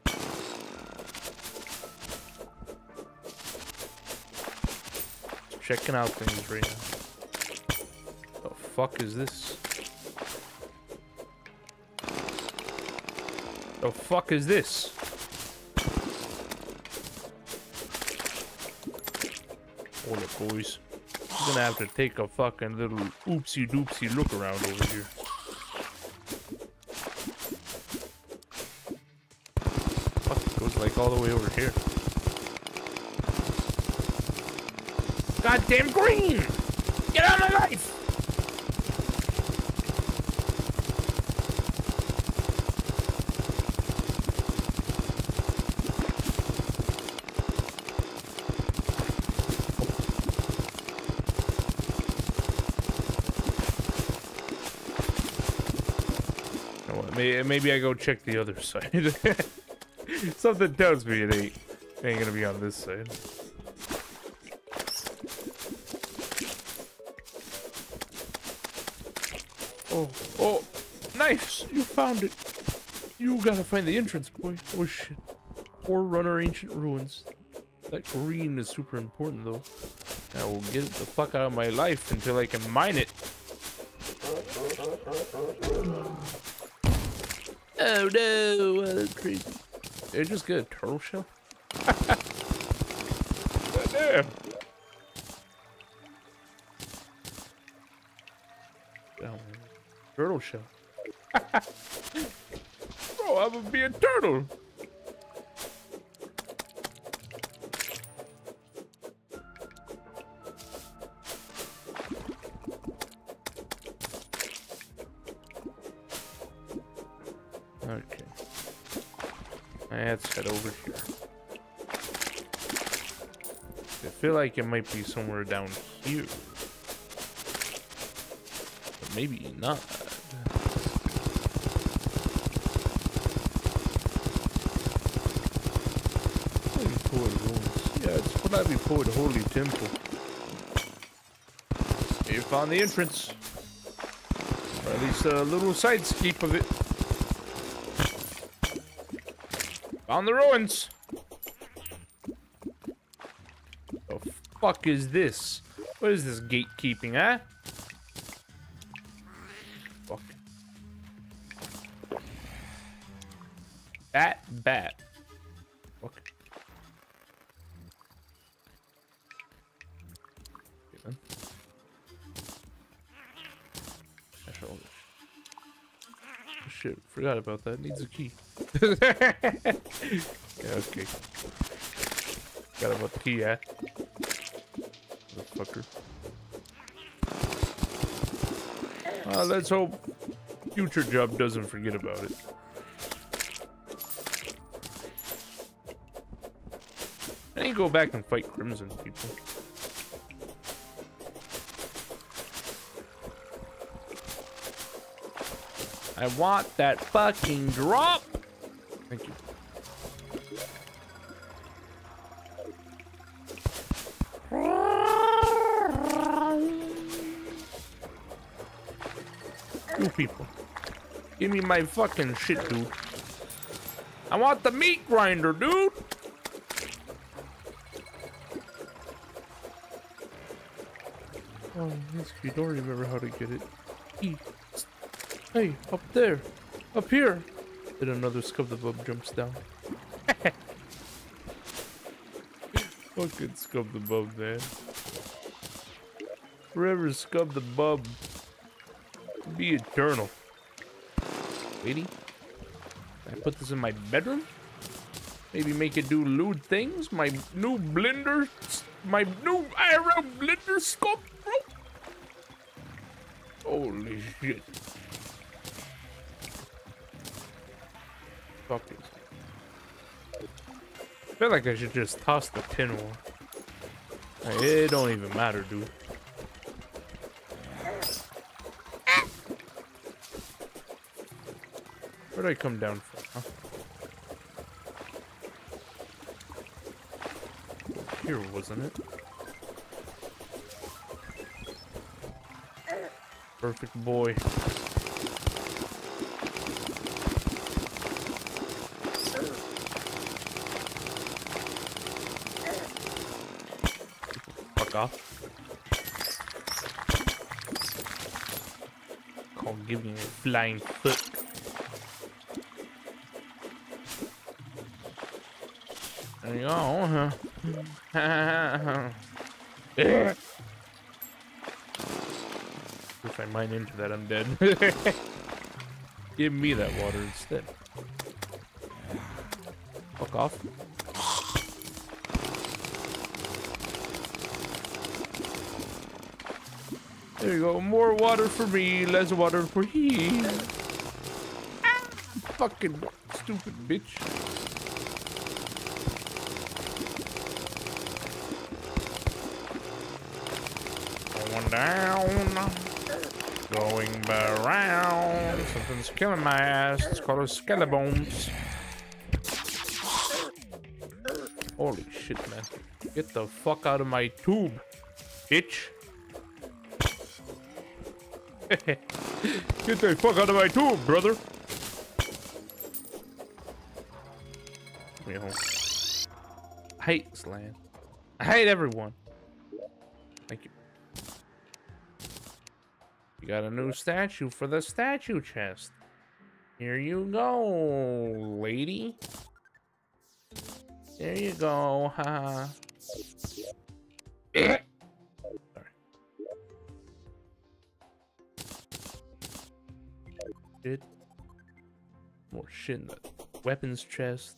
Speaker 1: Just checking out things right now. The fuck is this? The fuck is this? Hold up, boys. I'm gonna have to take a fucking little oopsie doopsie look around over here. Fuck, it goes like all the way over here. Goddamn green! Get out of my life! Maybe I go check the other side. Something tells me it ain't, it ain't gonna be on this side. Oh, oh, nice! You found it. You gotta find the entrance, boy. Oh shit. Forerunner Ancient Ruins. That green is super important, though. I will get it the fuck out of my life until I can mine it. Oh no, uh, that's crazy. Did I just get a turtle shell? Damn. Oh, turtle shell. Bro, I'm gonna be a turtle. Okay. Let's head over here. I feel like it might be somewhere down here. But maybe not. Holy Poet Ruins. Yeah, it's probably Poet Holy Temple. You found the entrance. Or at least a little sidescape of it. Found the ruins. The fuck is this? What is this gatekeeping, huh? Fuck. Bat, bat. Fuck. Okay, then. Oh, shit, forgot about that. Needs a key. Yeah, okay. Forgot about the key, yeah. Motherfucker. Uh, let's hope future job doesn't forget about it. I need to go back and fight Crimson people. I want that fucking drop. Thank you. You people. Give me my fucking shit, dude. I want the meat grinder, dude. Oh, this key. Don't remember how to get it. Key. Hey, up there. Up here. Then another Scub the Bub jumps down. Fucking Scub the Bub, man. Forever Scub the Bub. Be eternal. Lady? Can I put this in my bedroom? Maybe make it do lewd things? My new blender? My new I R L blender sculpt, bro? Holy shit. Fuck it. I feel like I should just toss the tin one. Like, it don't even matter, dude. Where'd I come down from, huh? Here, wasn't it? Perfect boy. Fuck off. I'll give you a flying foot. There you go, huh? If I mine into that, I'm dead. Give me that water instead. Fuck off. There you go, more water for me, less water for he. Ah, fucking stupid bitch. Going down, going around. Something's killing my ass. It's called a skeleton. Holy shit, man! Get the fuck out of my tube, bitch. Get the fuck out of my tomb, brother. Bring me home. I hate this land. I hate everyone. Thank you. You got a new statue for the statue chest. Here you go, lady. There you go, haha. Sorry. Shit. More shit in the weapons chest.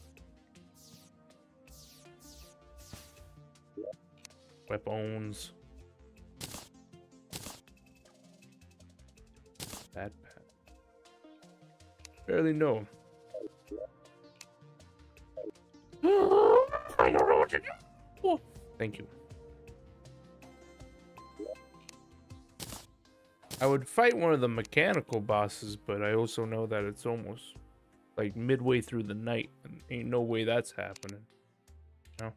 Speaker 1: Weapons. That pad. Barely know him. I don't know what to do. Oh, thank you. I would fight one of the mechanical bosses, but I also know that it's almost like midway through the night, and ain't no way that's happening. No.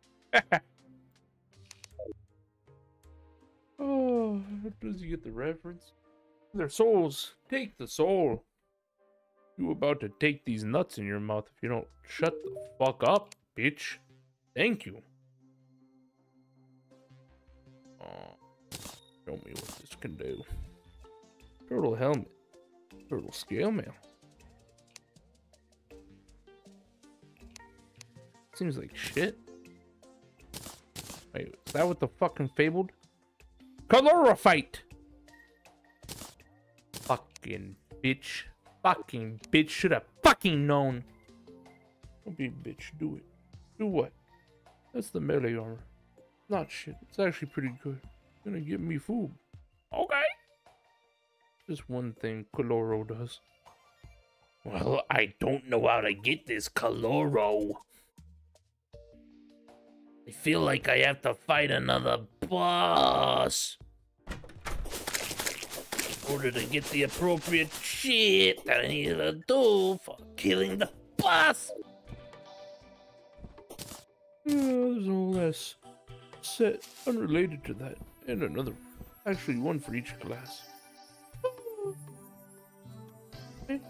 Speaker 1: Oh, does he get the reference? Their souls. Take the soul. You about to take these nuts in your mouth if you don't shut the fuck up, bitch. Thank you. Oh, show me what this can do. Turtle helmet. Turtle scale mail. Seems like shit. Wait, is that what the fucking fabled? Chlorophyte! Fucking bitch. Fucking bitch. Should have fucking known. Don't be a bitch. Do it. Do what? That's the melee armor. Not shit. It's actually pretty good. It's gonna give me food. Okay. Just one thing Caloro does. Well, I don't know how to get this Caloro. I feel like I have to fight another boss in order to get the appropriate shit that I need to do for killing the boss. Oh, there's a whole ass set unrelated to that, and another. Actually, one for each class. Okay.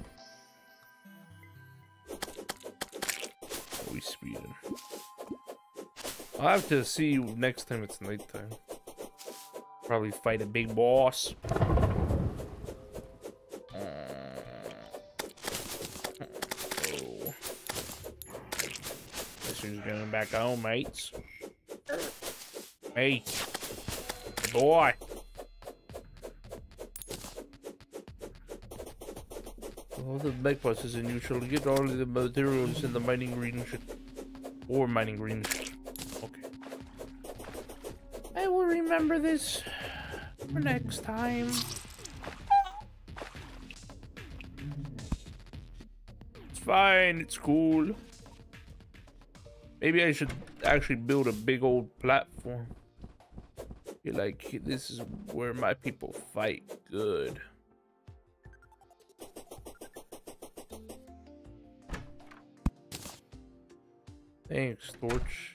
Speaker 1: Oh, we speeding. I'll have to see next time it's nighttime. Probably fight a big boss. Who's going back home, mates? Hey, boy. All the big bosses, and you shall get all of the materials in the mining green shit. Or mining green shit. Okay. I will remember this for next time. It's fine, it's cool. Maybe I should actually build a big old platform. Be like, this is where my people fight good. Thanks, Torch.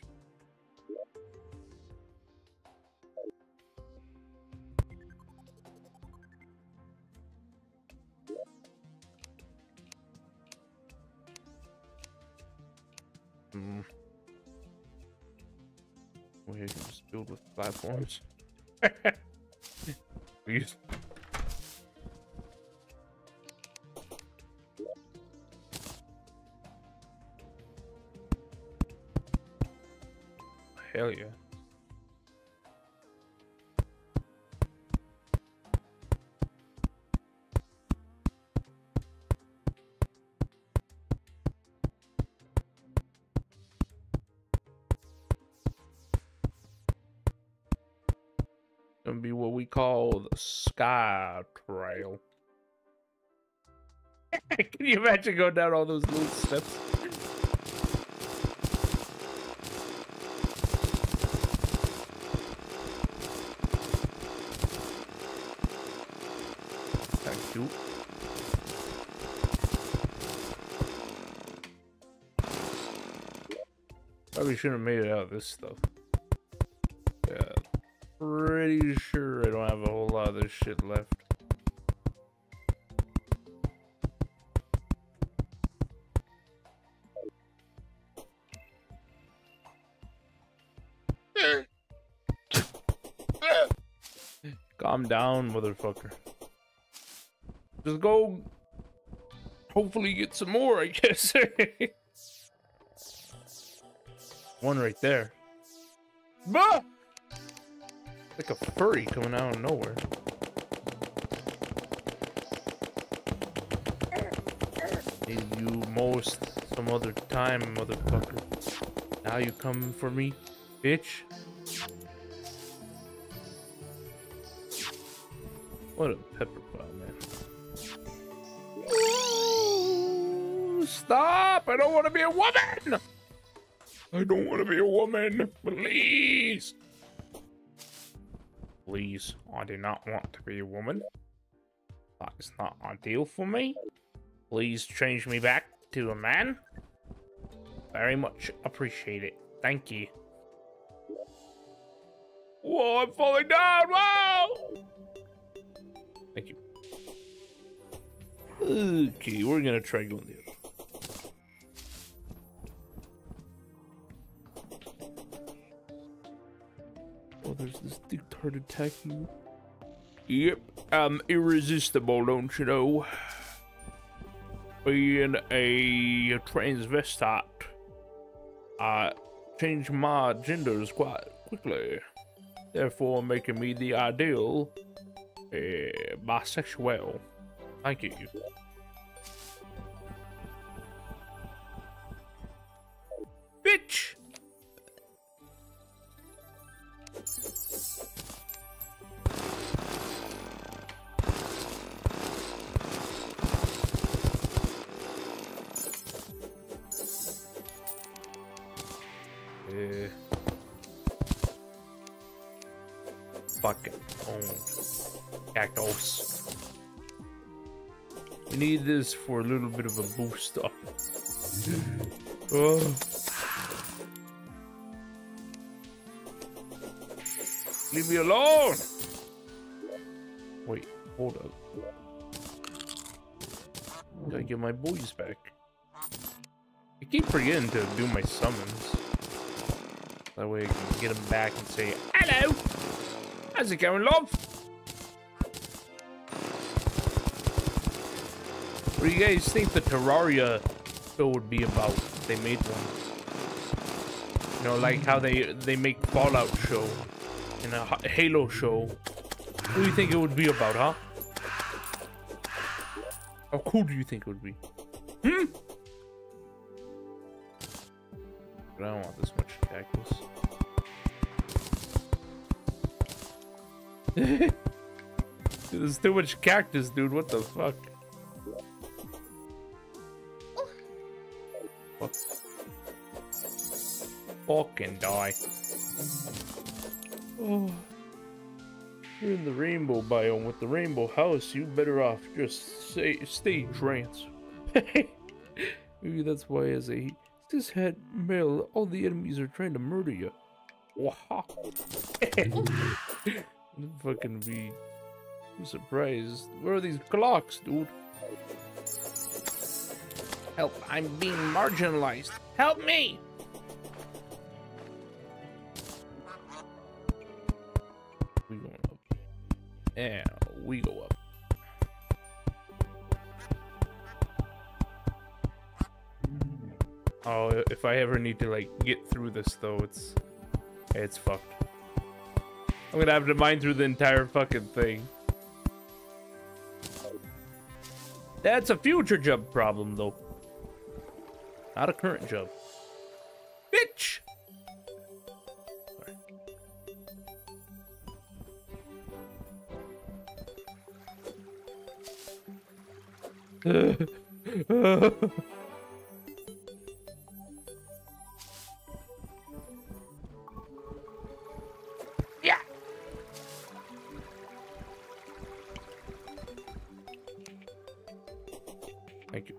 Speaker 1: Hmm. We can just build with platforms. Please. Hell yeah. Gonna be what we call the Sky Trail. Can you imagine going down all those little steps? Thank you. Probably shouldn't have made it out of this stuff. Yeah. Pretty sure I don't have a whole lot of this shit left. Calm down, motherfucker. Just go. Hopefully get some more, I guess. One right there. Bah! Like a furry coming out of nowhere. Need you most some other time, motherfucker. Now you come for me, bitch. What a pepper pot, man. Stop! I don't want to be a woman! I don't want to be a woman. Please. Please. I do not want to be a woman. That is not ideal for me. Please change me back to a man. Very much appreciate it. Thank you. Whoa, I'm falling down. Whoa! Thank you. Okay, we're gonna try going the other. Oh, there's this dictard attacking. Yep, I'm irresistible, don't you know? Being a transvestite, I change my genders quite quickly, therefore making me the ideal uh, bisexual. Thank you. Bitch! Uh, fucking owned. Cactus. We need this for a little bit of a boost up. Oh. Leave me alone! Wait, hold up. Gotta get my boys back. I keep forgetting to do my summons. That way I can get them back and say, hello! How's it going, love? What do you guys think the Terraria show would be about if they made one? You know, like how they, they make Fallout show and a Halo show. What do you think it would be about, huh? How cool do you think it would be? Hmm? But I don't want this much cactus. Dude, there's too much cactus, dude. What the fuck? Fuck. Fucking die. Oh. You're in the rainbow biome with the rainbow house. You better off just stay, stay trans. Maybe that's why as a this head male, all the enemies are trying to murder you. Wow. Fucking be surprised. Where are these clocks, dude? Help, I'm being marginalized. Help me! We going up. Yeah, we go up. Oh, if I ever need to like get through this though, it's it's fucked. I'm gonna have to mine through the entire fucking thing. That's a future jump problem though. Not a current jump. Bitch! Yeah. Thank you.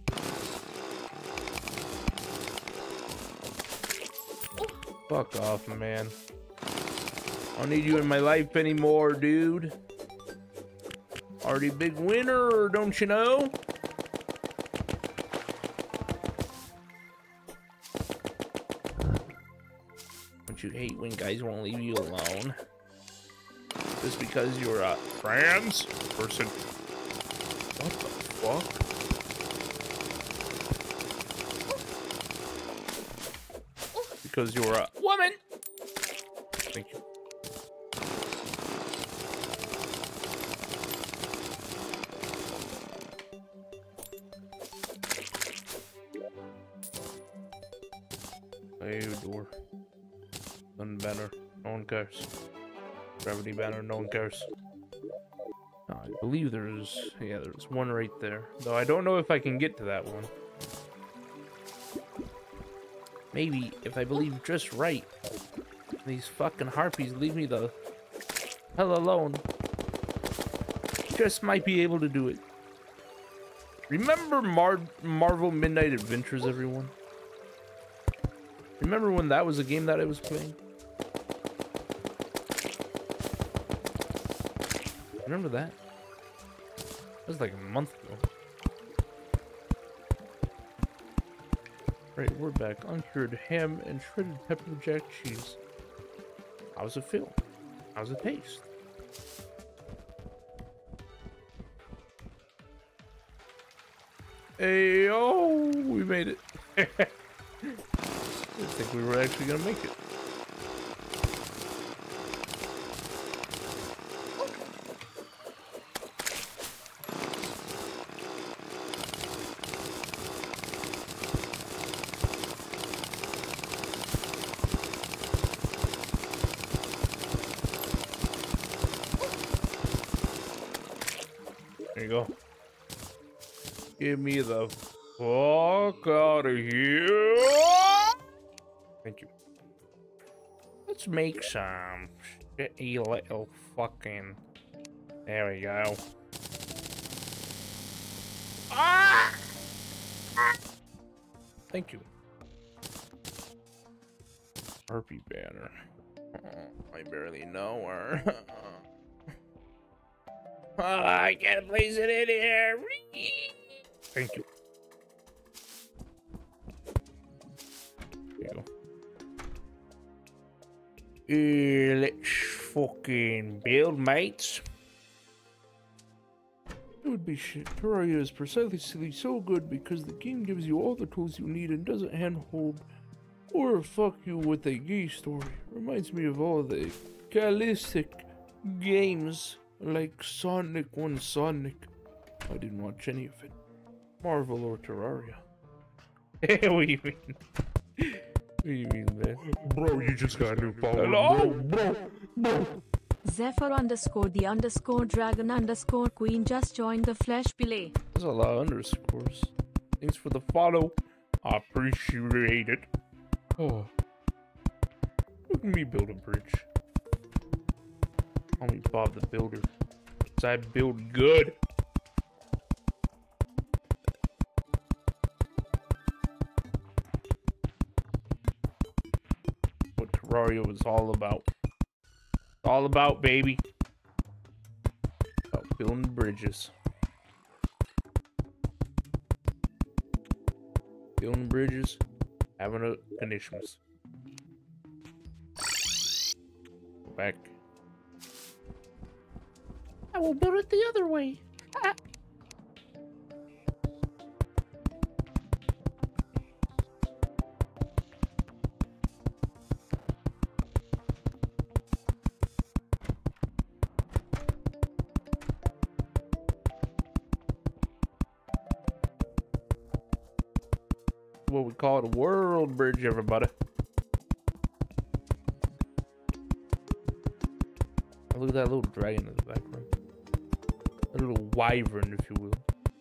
Speaker 1: Fuck off, man. I don't need you in my life anymore, dude. Already big winner, don't you know? Don't you hate when guys won't leave you alone? just because you're a trans person. What the fuck? Because you're a woman. Thank you. Hey, door. Sun banner. No one cares. Gravity banner. No one cares. Oh, I believe there's, yeah, there's one right there. Though I don't know if I can get to that one. Maybe if I believe just right. These fucking harpies leave me the hell alone. Just might be able to do it. Remember Mar Marvel Midnight Adventures, everyone? Remember when that was a game that I was playing? Remember that? That was like a month ago. Right, we're back. Uncured ham and shredded pepper jack cheese. How's it feel? How's it taste? Hey, oh, we made it. I didn't think we were actually gonna make it. There you go. Get me the fuck out of here. Thank you. Let's make some shitty little fucking... There we go. Ah! Thank you. Harpy banner. Oh, I barely know her. Oh, I can't place it in here. Thank you. There you go. Uh, let's fucking build, mates. It would be shit. Terraria is precisely so good because the game gives you all the tools you need and doesn't handhold or fuck you with a gay story. Reminds me of all the Callistic games like Sonic one Sonic. I didn't watch any of it. Marvel or Terraria. What do you mean? What do you mean, man?
Speaker 4: Bro, you just got a new follower.
Speaker 1: Hello?
Speaker 4: Bro, bro.
Speaker 3: Zephyr underscore the underscore dragon underscore queen just joined the flesh belay.
Speaker 1: There's a lot of underscores. Thanks for the follow. I appreciate it. Oh. Look at me build a bridge. Call me Bob the Builder. Cause I build good. What Terraria was all about. All about, baby. About building bridges. Building bridges. Having a conditions. Go back. I will build it the other way. Ah. What we call it, a world bridge, everybody. Oh, look at that little dragon in the background. A little wyvern, if you will.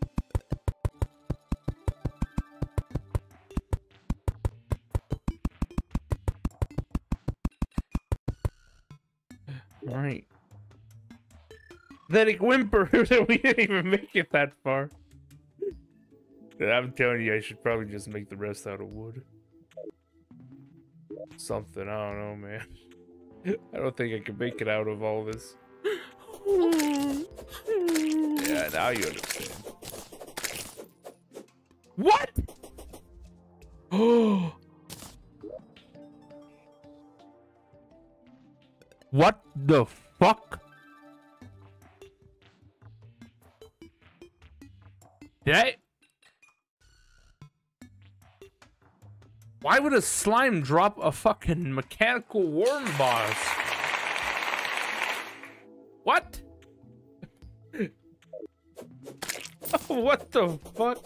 Speaker 1: Alright. Pathetic whimper! We didn't even make it that far. I'm telling you, I should probably just make the rest out of wood. Something, I don't know, man. I don't think I can make it out of all this. Yeah, now you understand. What? Oh. What the fuck? Did I? Why would a slime drop a fucking mechanical worm boss? What? What the fuck?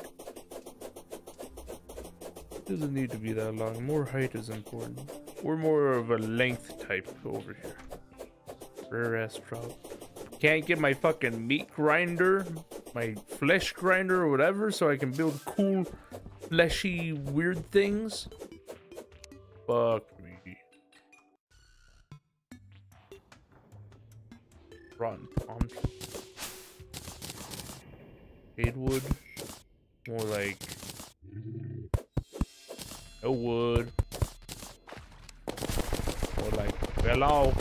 Speaker 1: Doesn't need to be that long. More height is important. We're more of a length type over here. Rare ass drop. Can't get my fucking meat grinder, my flesh grinder or whatever, so I can build cool, fleshy, weird things. Fuck me. Rotten palm tree. Shade wood. More like no wood. More like hello.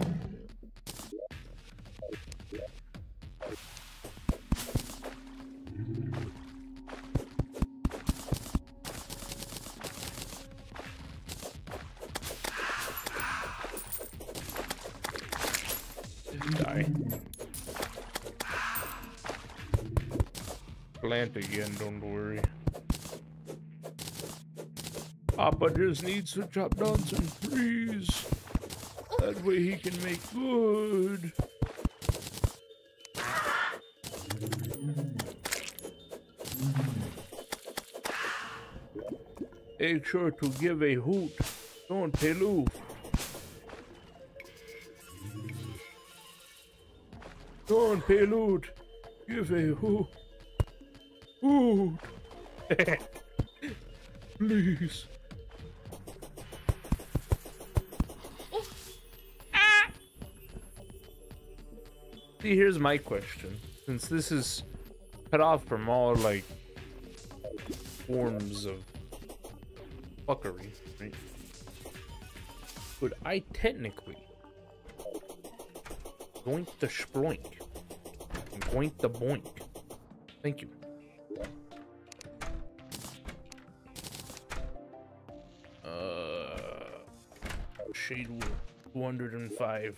Speaker 1: Die. Plant again, don't worry. Papa just needs to chop down some trees. That way he can make wood. Make sure to give a hoot. Don't pay aloof. Don't pay loot. Give a hoot. Hoot. Please. See, here's my question. Since this is cut off from all, like, forms of fuckery, right? Could I technically boink the sproink and boink the boink? Thank you. Uh, shade wood, two hundred five.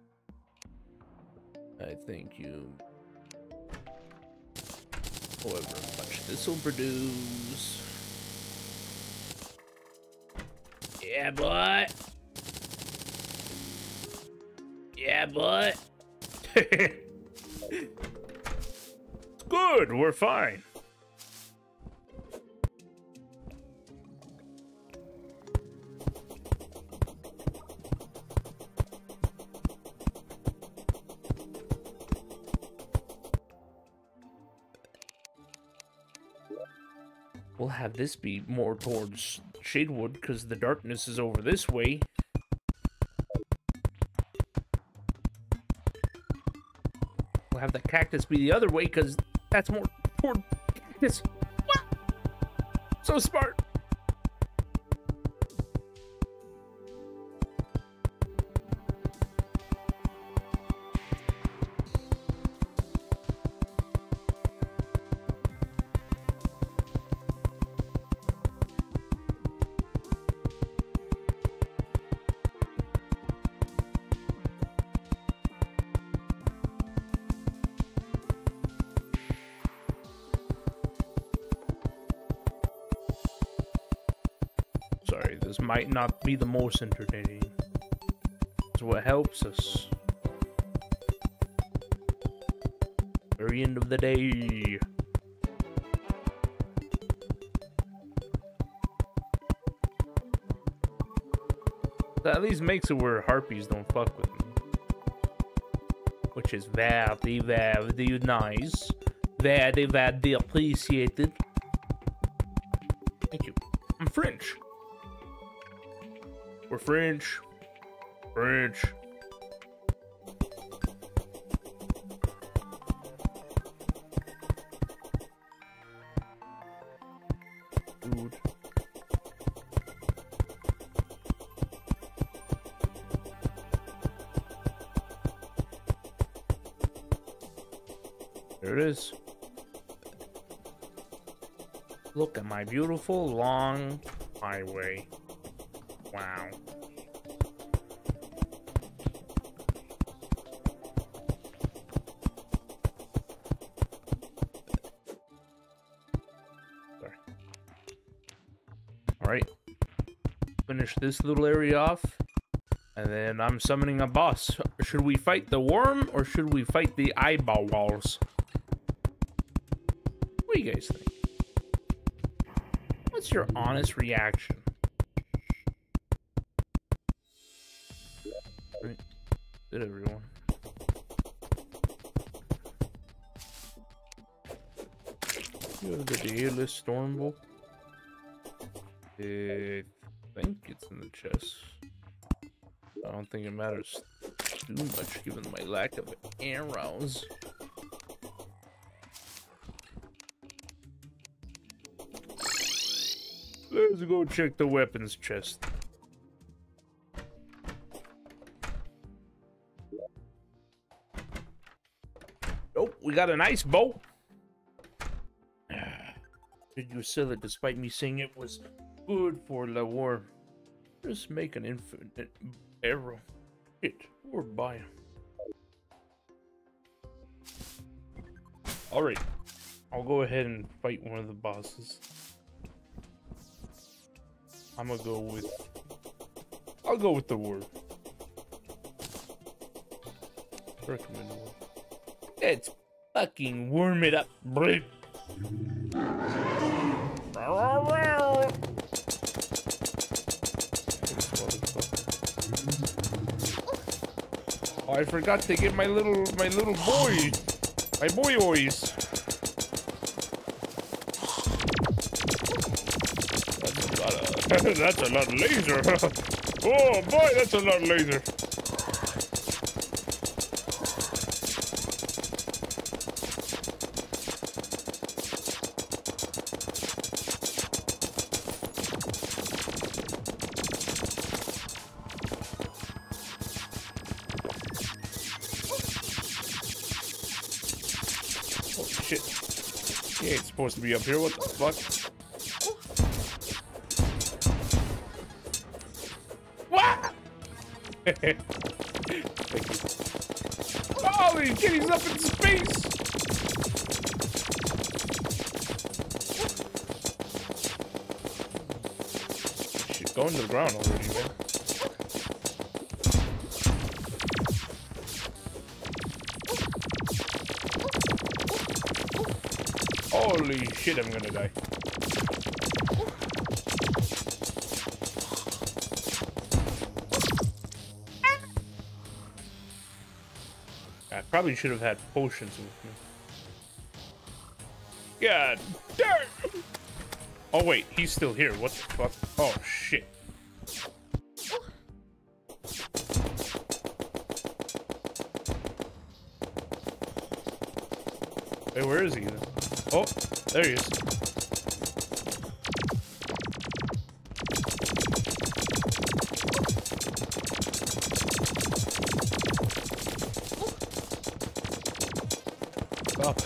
Speaker 1: I thank you. However much this will produce. Yeah, boy. Yeah, boy. It's good. We're fine. We'll have this be more towards Shadewood because the darkness is over this way. We'll have the cactus be the other way because that's more toward cactus. What? So smart. Sorry, this might not be the most entertaining. It's what helps us. Very end of the day. That at least makes it where harpies don't fuck with me. Which is very, very nice. Very, very appreciated. Thank you. I'm French. We're French. French. Food. There it is. Look at my beautiful long highway. Wow. finish this little area off. And then I'm summoning a boss. Should we fight the worm or should we fight the eyeball walls? What do you guys think? What's your honest reaction? Right. Did everyone? You have the Daedalus Stormbolt. I think it's in the chest. I don't think it matters too much given my lack of arrows. Let's go check the weapons chest. Nope, we got a nice bow. Did you sell it despite me saying it was good for the war? Just make an infinite arrow. Hit or buy. Alright. I'll go ahead and fight one of the bosses. I'm gonna go with... I'll go with the word. Recommend word. Let's fucking worm it up, bro. Oh, I forgot to get my little, my little boy, my boy-oys. That's a lot of, that's a lot of laser. Oh boy, that's a lot of laser. Shit. He ain't supposed to be up here. What the fuck? What? Holy shit, he's up in space! Shit, going to the ground already, man. Holy shit, I'm gonna die. I probably should have had potions with me. God damn! Oh wait, he's still here. What the fuck? Oh shit. Hey, where is he then? Oh, there he is. Oh,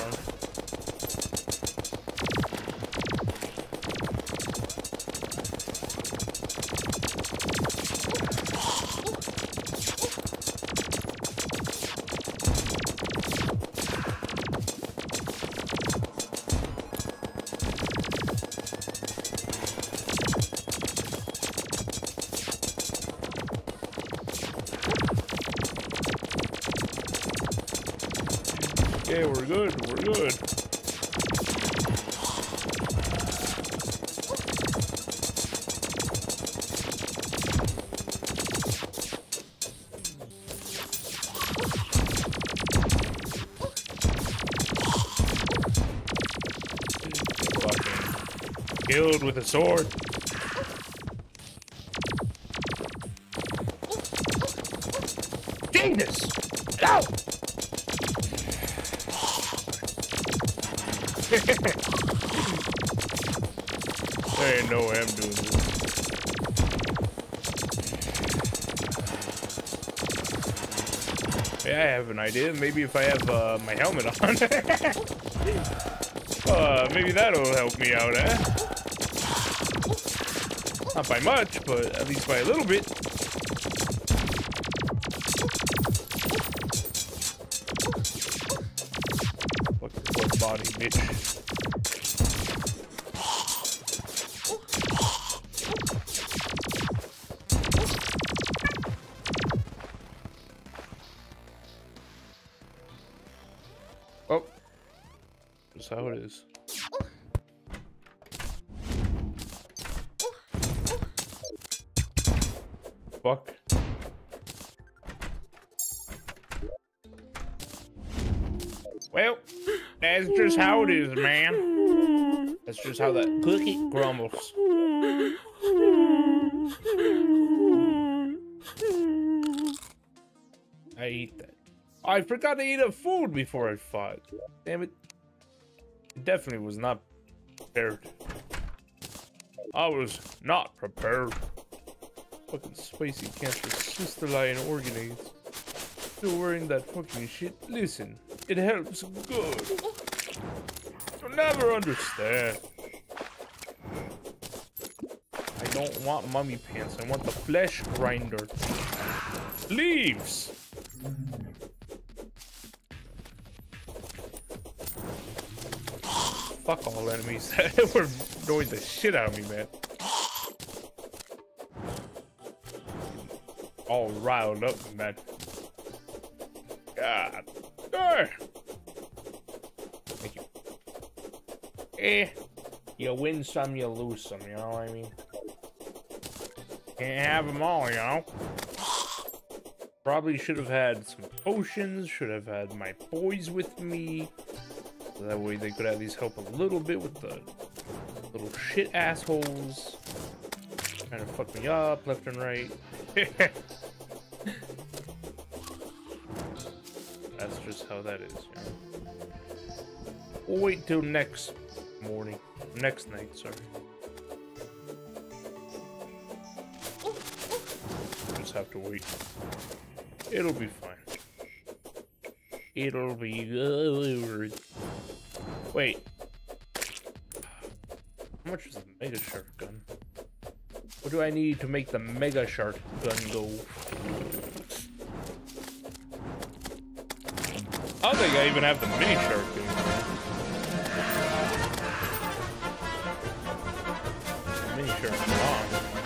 Speaker 1: okay, we're good, we're good. Fucking killed with a sword. Jesus! No! There ain't no way I'm doing this. Yeah, I have an idea. Maybe if I have uh, my helmet on. uh, maybe that'll help me out, eh? Not by much, but at least by a little bit. Fuck your blood body, bitch. That's how it is. Fuck. Well, that's just how it is, man. That's just how that cookie crumbles. I eat that. I forgot to eat a food before I fought. Damn it. It definitely was not prepared. I was not prepared. Fucking spicy cancer sister lion organates. Still wearing that fucking shit. Listen, it helps good. You'll never understand. I don't want mummy pants. I want the flesh grinder. Leaves. Fuck all enemies. They were annoying the shit out of me, man. All riled up, man. God. There. Thank you. Eh. You win some, you lose some, you know what I mean? Can't have them all, you know? Probably should have had some potions, should have had my boys with me. So that way they could at least help a little bit with the little shit assholes. Trying to fuck me up left and right. That's just how that is, you know? We'll wait till next morning. Next night, sorry. Just have to wait. It'll be fine. It'll be good. Wait. How much is the Mega Shark gun? What do I need to make the Mega Shark gun go? I don't think I even have the Mini Shark anymore. The Mini Shark's gone.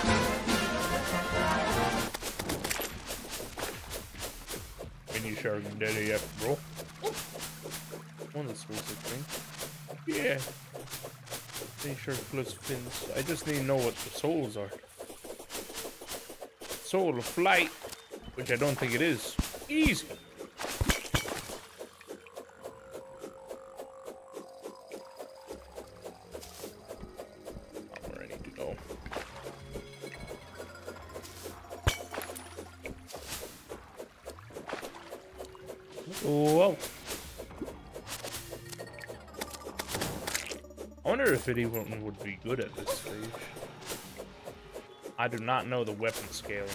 Speaker 1: Mini Shark dead A F, bro. One of the souls, I think. Yeah. Mini Shark plus fins. I just need to know what the souls are. Soul of Flight, which I don't think it is. Easy. Not where I need to go. Whoa. I wonder if anyone would be good at this stage. I do not know the weapon scaling.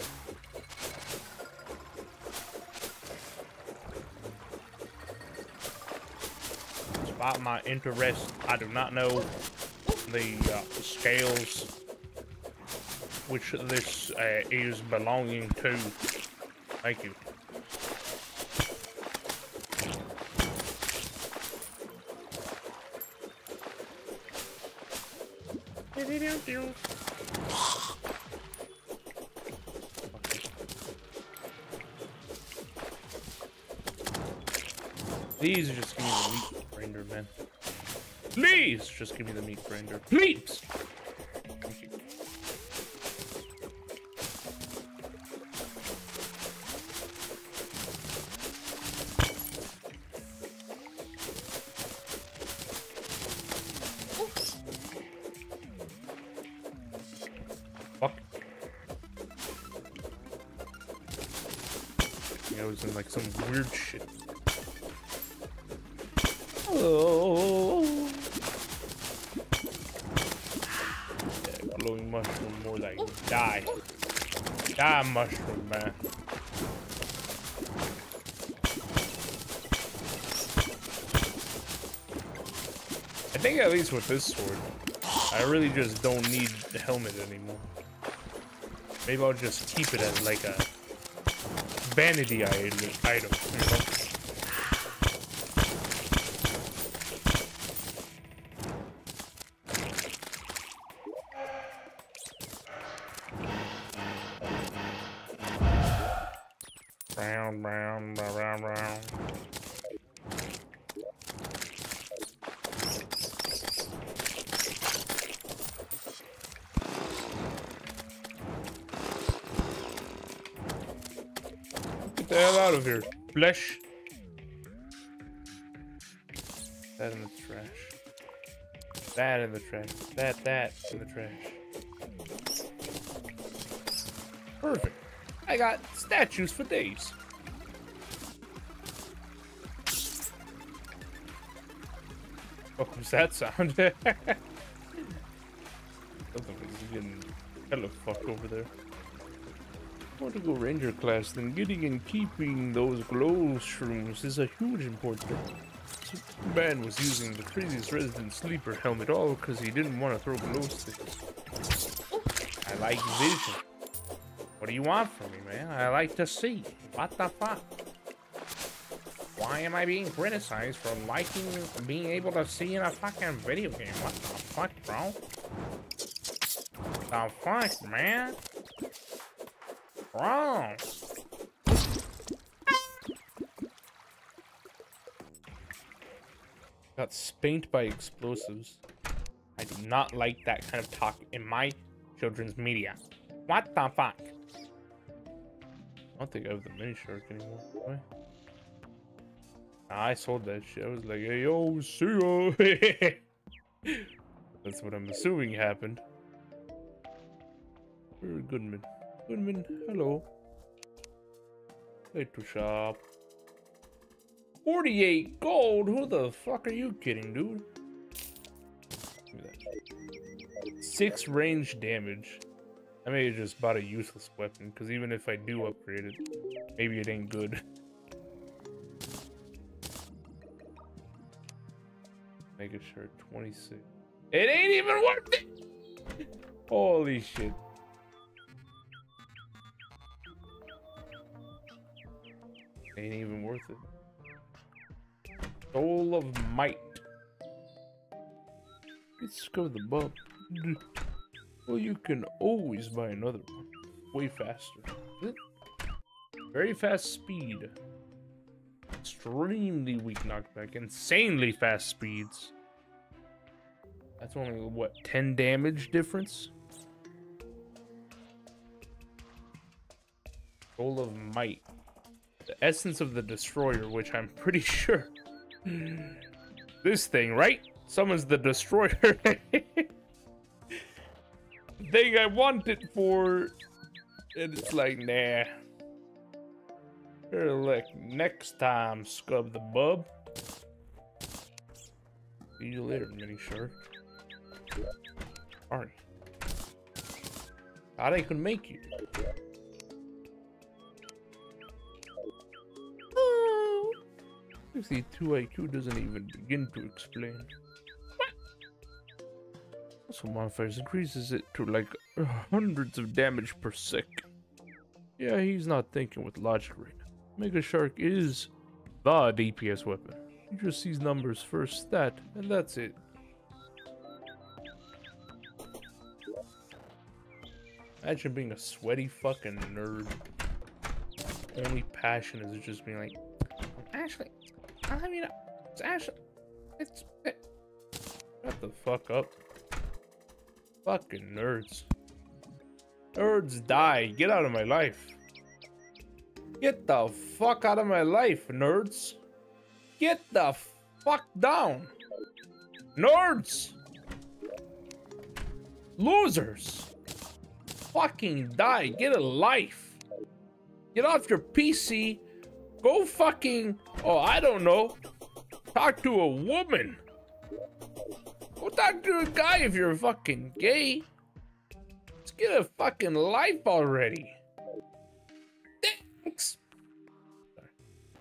Speaker 1: Despite my interest, I do not know the uh, scales which this uh, is belonging to. Thank you. Please just give me the meat grinder, man. Please just give me the meat grinder. Please! Thank you. Fuck. I was in like some weird shit. Oh. Yeah, glowing mushroom, more like die. Die, mushroom, man. I think at least with this sword, I really just don't need the helmet anymore. Maybe I'll just keep it as like a vanity item, you know? Round, round, round, round. the hell out of here. Flesh. That in the trash. That in the trash. That, that in the trash. Perfect. I got statues for days. What was that sound? Something was getting hella fucked over there. I want to go ranger class, then getting and keeping those glow shrooms is a huge important. This man was using the craziest resident sleeper helmet all because he didn't want to throw glow sticks. I like vision. What do you want from me, man? I like to see. What the fuck? Why am I being criticized for liking being able to see in a fucking video game? What the fuck, bro? The fuck, man? Bro! Got spanked by explosives. I do not like that kind of talk in my children's media. What the fuck? I don't think I have the mini shark anymore. What? Nah, I sold that shit. I was like, hey, yo, see ya. That's what I'm assuming happened. Very Goodman. Goodman, hello. Way to shop. forty-eight gold? Who the fuck are you kidding, dude? Give me that. Six range damage. I may have just bought a useless weapon, because even if I do upgrade it, maybe it ain't good. Make it sure twenty-six. It ain't even worth it! Holy shit. Ain't even worth it. Soul of Might. Let's go to the bub. Well, you can always buy another one. Way faster. Very fast speed. Extremely weak knockback. Insanely fast speeds. That's only, what, ten damage difference? Soul of Might. The essence of the destroyer, which I'm pretty sure this thing, right? Summons the destroyer. Thing I want it for, and it's like, nah. Here, like next time, scub the bub. See you later, mini shark. Sorry. Thought I could make you. sixty-two I Q doesn't even begin to explain. Also, modifiers increases it to like hundreds of damage per sec. Yeah, he's not thinking with logic right now. Mega Shark is the D P S weapon. He just sees numbers first, stat, and that's it. Imagine being a sweaty fucking nerd. Only passion is just being like, actually, I mean, it's actually, it's, it. Shut the fuck up. Fucking nerds. Nerds die. Get out of my life. Get the fuck out of my life, nerds. Get the fuck down. Nerds. Losers. Fucking die. Get a life. Get off your P C. Go fucking, oh, I don't know. Talk to a woman. Go talk to a guy if you're fucking gay. Let's get a fucking life already. Thanks. Sorry.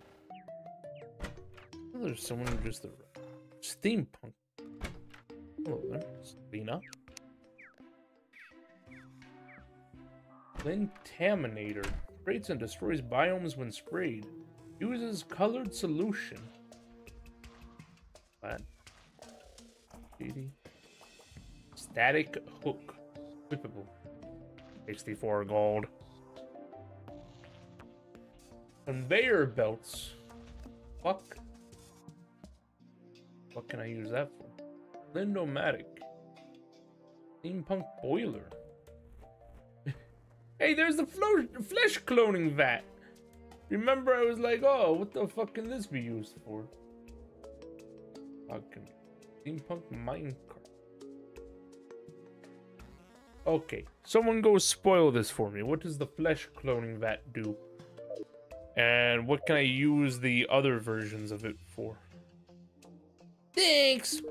Speaker 1: Oh, there's someone who just the steampunk. Hello there, Lena. Lintaminator. Creates and destroys biomes when sprayed. Uses colored solution. What? Static hook. Equipable. sixty-four gold. Conveyor belts. Fuck. What can I use that for? Lindomatic. Steampunk boiler. Hey, there's the flesh cloning vat. Remember, I was like, oh, what the fuck can this be used for? Fucking steampunk minecart. Okay, someone go spoil this for me. What does the flesh cloning vat do? And what can I use the other versions of it for? Thanks!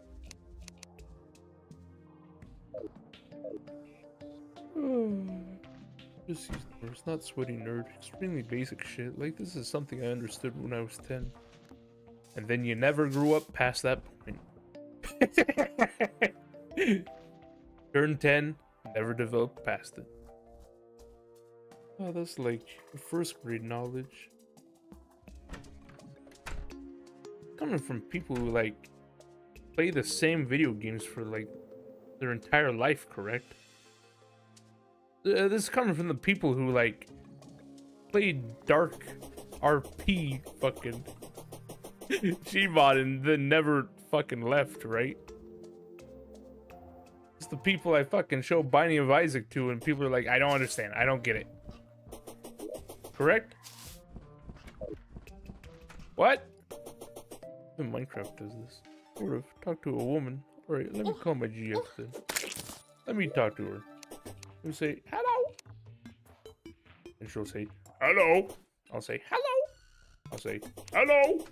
Speaker 1: Just use the words, not sweaty nerd. Extremely basic shit. Like, this is something I understood when I was ten. And then you never grew up past that point. Turned ten, never developed past it. Oh, that's like first grade knowledge. Coming from people who, like, play the same video games for, like, their entire life, correct? Uh, this is coming from the people who, like, played Dark R P fucking Gmod and then never fucking left, right? It's the people I fucking show Binding of Isaac to and people are like, I don't understand, I don't get it. Correct? What? Even Minecraft does this. Sort of. Talk to a woman. Alright, let me call my G F then. Let me talk to her. Let me say, hello. And she'll say, hello. I'll say, hello. I'll say, hello.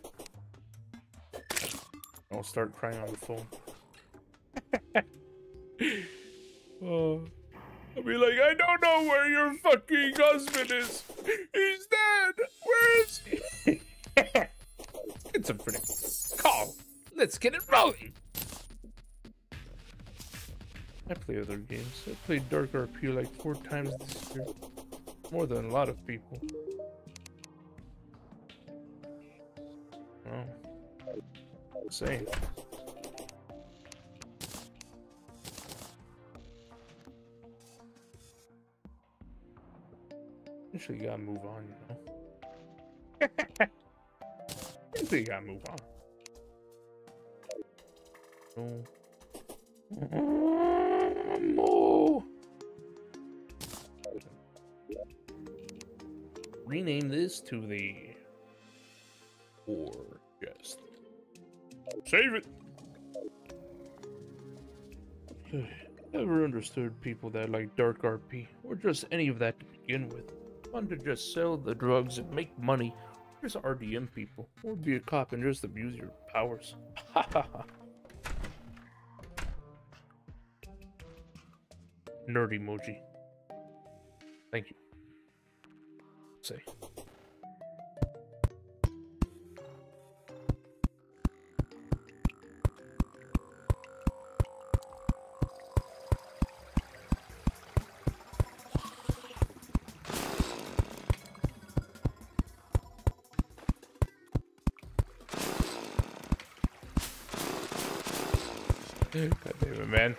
Speaker 1: I'll start crying on the phone. Oh. I'll be like, I don't know where your fucking husband is. He's dead. Where is he? Schizophrenic. Call. Let's get it rolling. I play other games. I played Dark R P like four times this year. More than a lot of people. Oh. Same. Eventually you gotta move on, you know? Eventually you gotta move on. Oh. Oh. Rename this to the or just save it. Never understood people that like Dark R P or just any of that to begin with. Fun to just sell the drugs and make money. There's R D M people or be a cop and just abuse your powers. Ha ha ha. Nerd emoji. Thank you. Say. God damn it, man.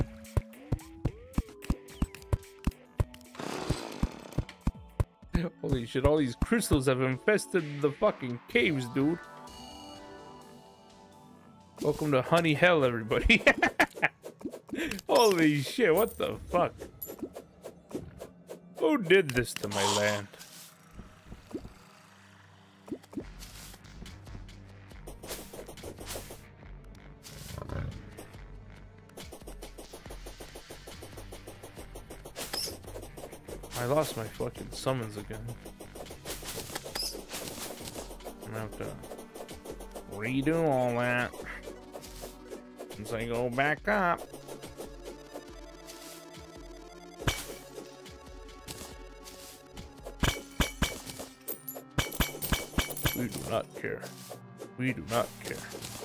Speaker 1: Holy shit, all these crystals have infested the fucking caves, dude. Welcome to Honey Hell, everybody. Holy shit, what the fuck? Who did this to my land? I lost my fucking summons again. I'm gonna have to redo all that once I go back up. We do not care. We do not care.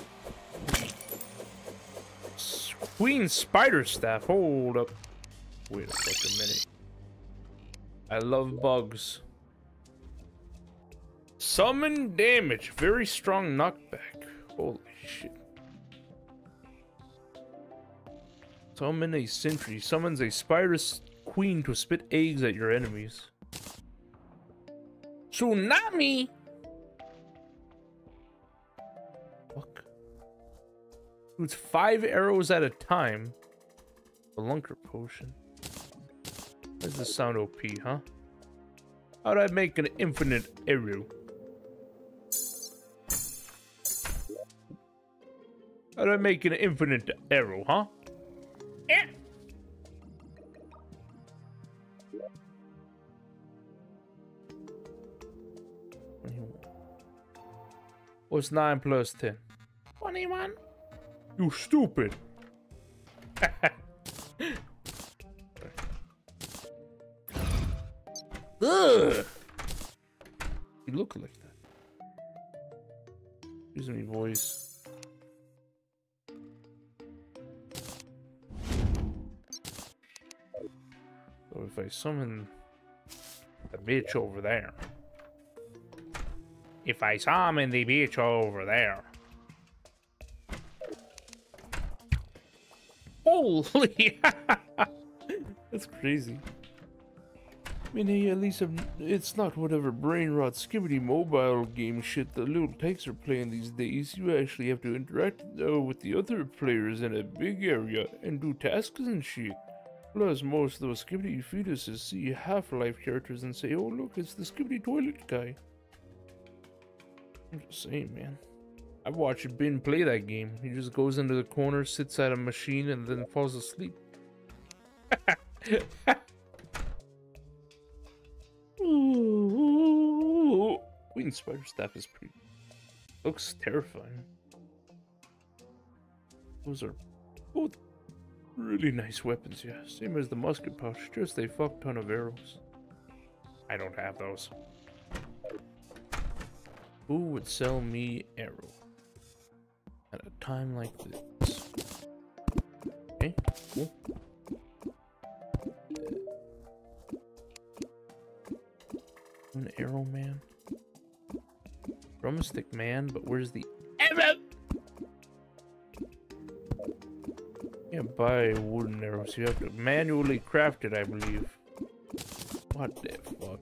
Speaker 1: Queen Spider Staff, hold up. Wait a fucking minute. I love bugs. Summon damage. Very strong knockback. Holy shit. Summon a sentry. Summons a spider queen to spit eggs at your enemies. Tsunami! Fuck. Shoots five arrows at a time. A lunker potion. Why does this sound O P, huh? How do I make an infinite arrow? How do I make an infinite arrow, huh? Eh. What's nine plus ten? twenty-one. You stupid. Ugh. You look like that. Excuse me, boys. So if I summon the bitch over there. If I summon the bitch over there. Holy! That's crazy. I mean, hey, at least I'm, it's not whatever brain rot skibbity mobile game shit the little tanks are playing these days. You actually have to interact uh, with the other players in a big area and do tasks and shit. Plus, most of those skibbity fetuses see Half-Life characters and say, oh look, it's the skibbity toilet guy. I'm just saying, man. I've watched Ben play that game. He just goes into the corner, sits at a machine, and then falls asleep. Ooh, Queen Spider Staff is pretty. Looks terrifying. Those are both really nice weapons, yeah. Same as the musket pouch, just a fuck ton of arrows. I don't have those. Who would sell me arrow at a time like this? Okay, cool. An arrow man, drumstick man, but where's the arrow? You can't buy wooden arrows. You have to manually craft it, I believe. What the fuck?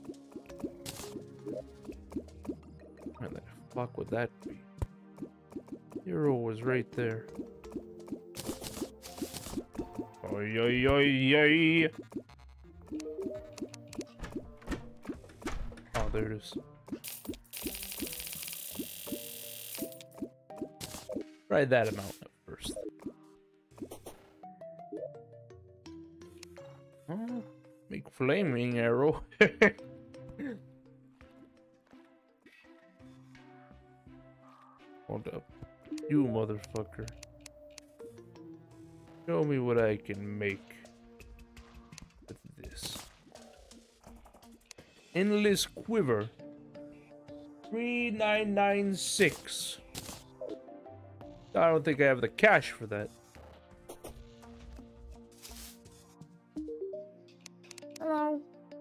Speaker 1: Where the fuck would that be? The arrow was right there. Oi, oi, oi, oi. Oh, there it is. Try that amount at first. Oh, make flaming arrow. Hold up. You motherfucker. Show me what I can make with this. Endless quiver. three nine nine six. I don't think I have the cash for that. Hello.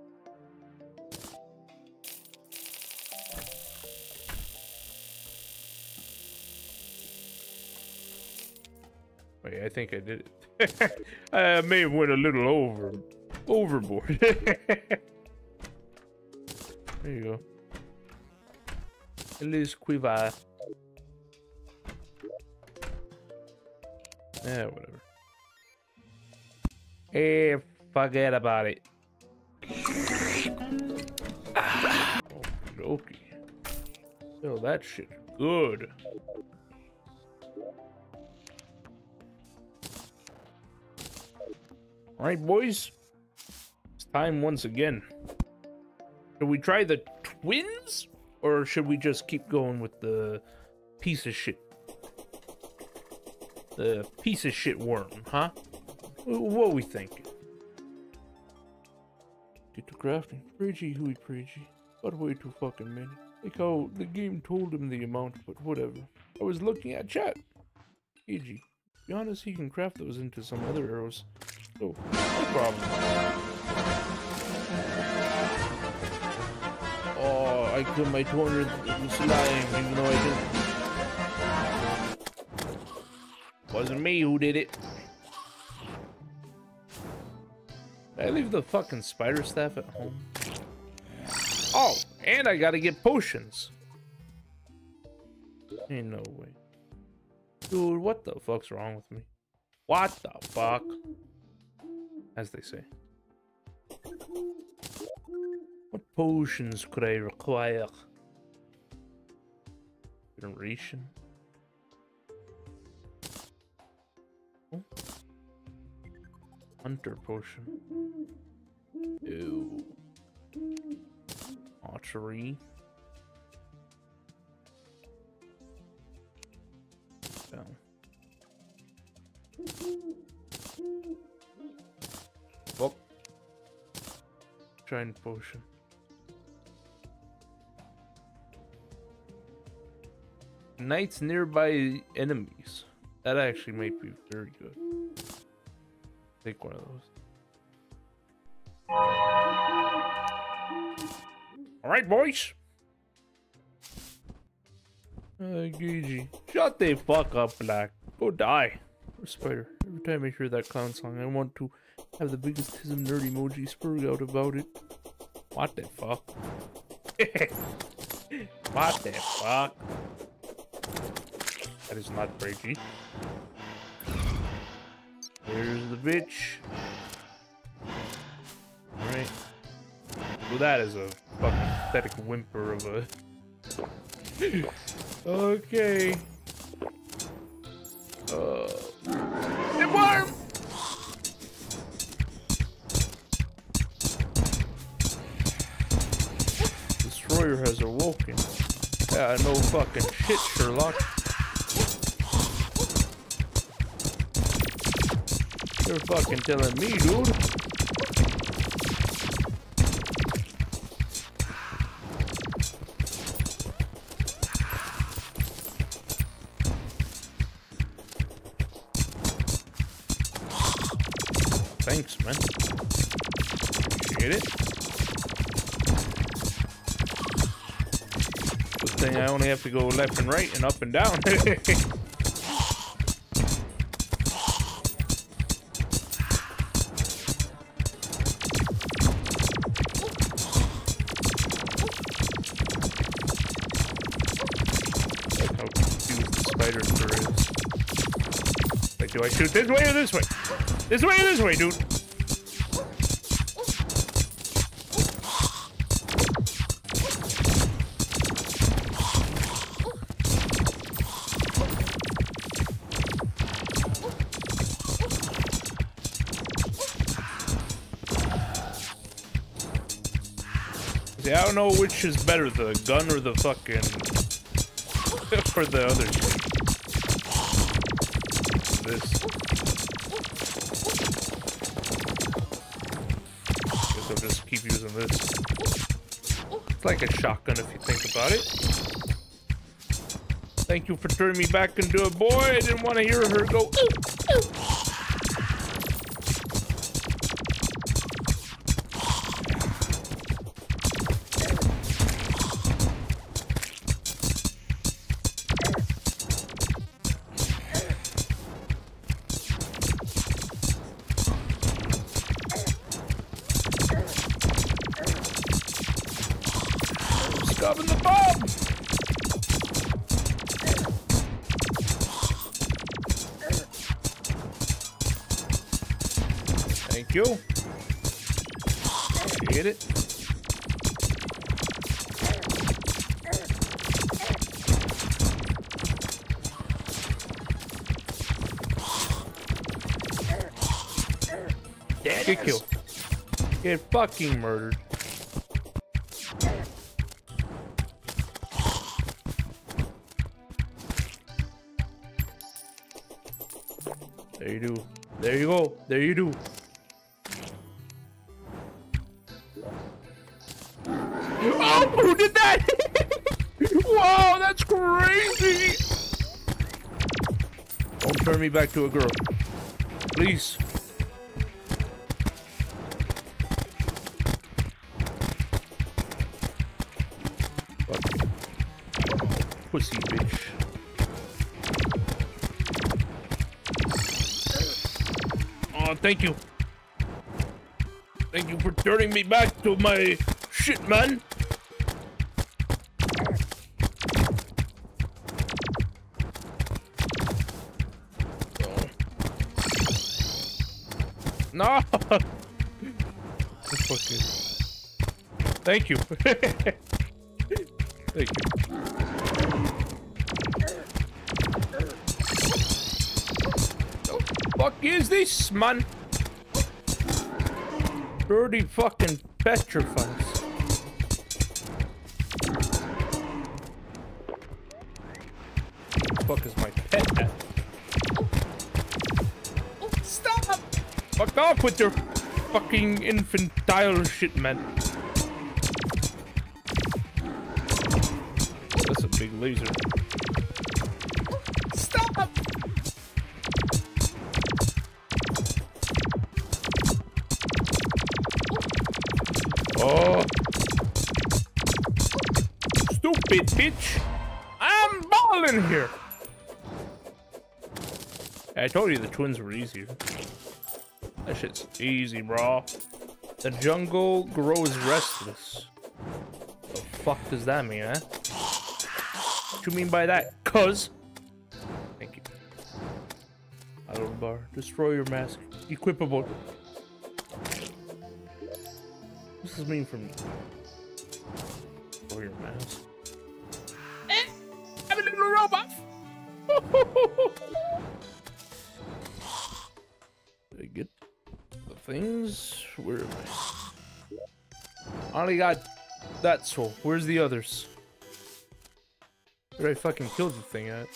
Speaker 1: Wait, I think I did it. I may have went a little over overboard. There you go. Endless quiver. Yeah, whatever. Hey, forget about it. Ah. Okay. Oh, that shit good. Alright, boys. It's time once again. Should we try the twins? Or should we just keep going with the piece of shit? The piece of shit worm, huh? What we think? Get to crafting. Preachy, hooey, preachy. But way too fucking many. Like how the game told him the amount, but whatever. I was looking at chat. A G. To be honest, he can craft those into some other arrows. So, no problem. Oh, I killed my two hundred slime, even though I didn't. Wasn't me who did it. Did I leave the fucking spider staff at home? Oh, and I gotta get potions. Ain't no way. Dude, what the fuck's wrong with me? What the fuck? As they say. What potions could I require? Generation. Oh. Hunter potion. Ew. Archery. Down. Oh. Giant potion. Knights nearby enemies. That actually might be very good. Take one of those. Alright, boys. Uh, Gigi. Shut the fuck up, Black. Go die. Or Spider. Every time I hear that clown song, I want to have the biggest tism nerd emoji spurg out about it. What the fuck? What the fuck? That is not Brady. There's the bitch. Alright. Well, that is a fucking pathetic whimper of a... Okay. Uh... Get warm! Destroyer has awoken. Yeah, no fucking shit, Sherlock. You're fucking telling me, dude. Thanks, man. Appreciate it. Good thing I only have to go left and right and up and down. Do I shoot this way or this way? This way or this way, dude? See, I don't know which is better, the gun or the fucking... or the other shit. This. Guess I'll just keep using this. It's like a shotgun if you think about it. Thank you for turning me back into a boy. I didn't want to hear her go. Ooh, ooh. Shoving the bomb! Thank you. Get it. Get killed. Get fucking murdered. There you do. There you go. There you do. Oh, who did that? Wow, that's crazy. Don't turn me back to a girl. Please. Fuck. Pussy bitch. Oh, thank you. Thank you for turning me back to my shit, man. Oh. No. Fucking. Thank you. Thank you. The fuck is this, man? Dirty fucking petrifies. Fuck is my pet at? Stop! Fuck off with your fucking infantile shit, man. That's a big laser. Stop! Oh. Stupid bitch. I'm balling here. I told you the twins were easier. That shit's easy, bro. The jungle grows restless. The fuck does that mean, eh? What you mean by that? Cuz. Thank you. Auto bar. Destroy your mask. Equipable. What does this mean for me? Destroy your mask. Eh? I'm a little robot. Did I get the things? Where am I? I only got that soul. Where's the others? Where did I fucking kill the thing at?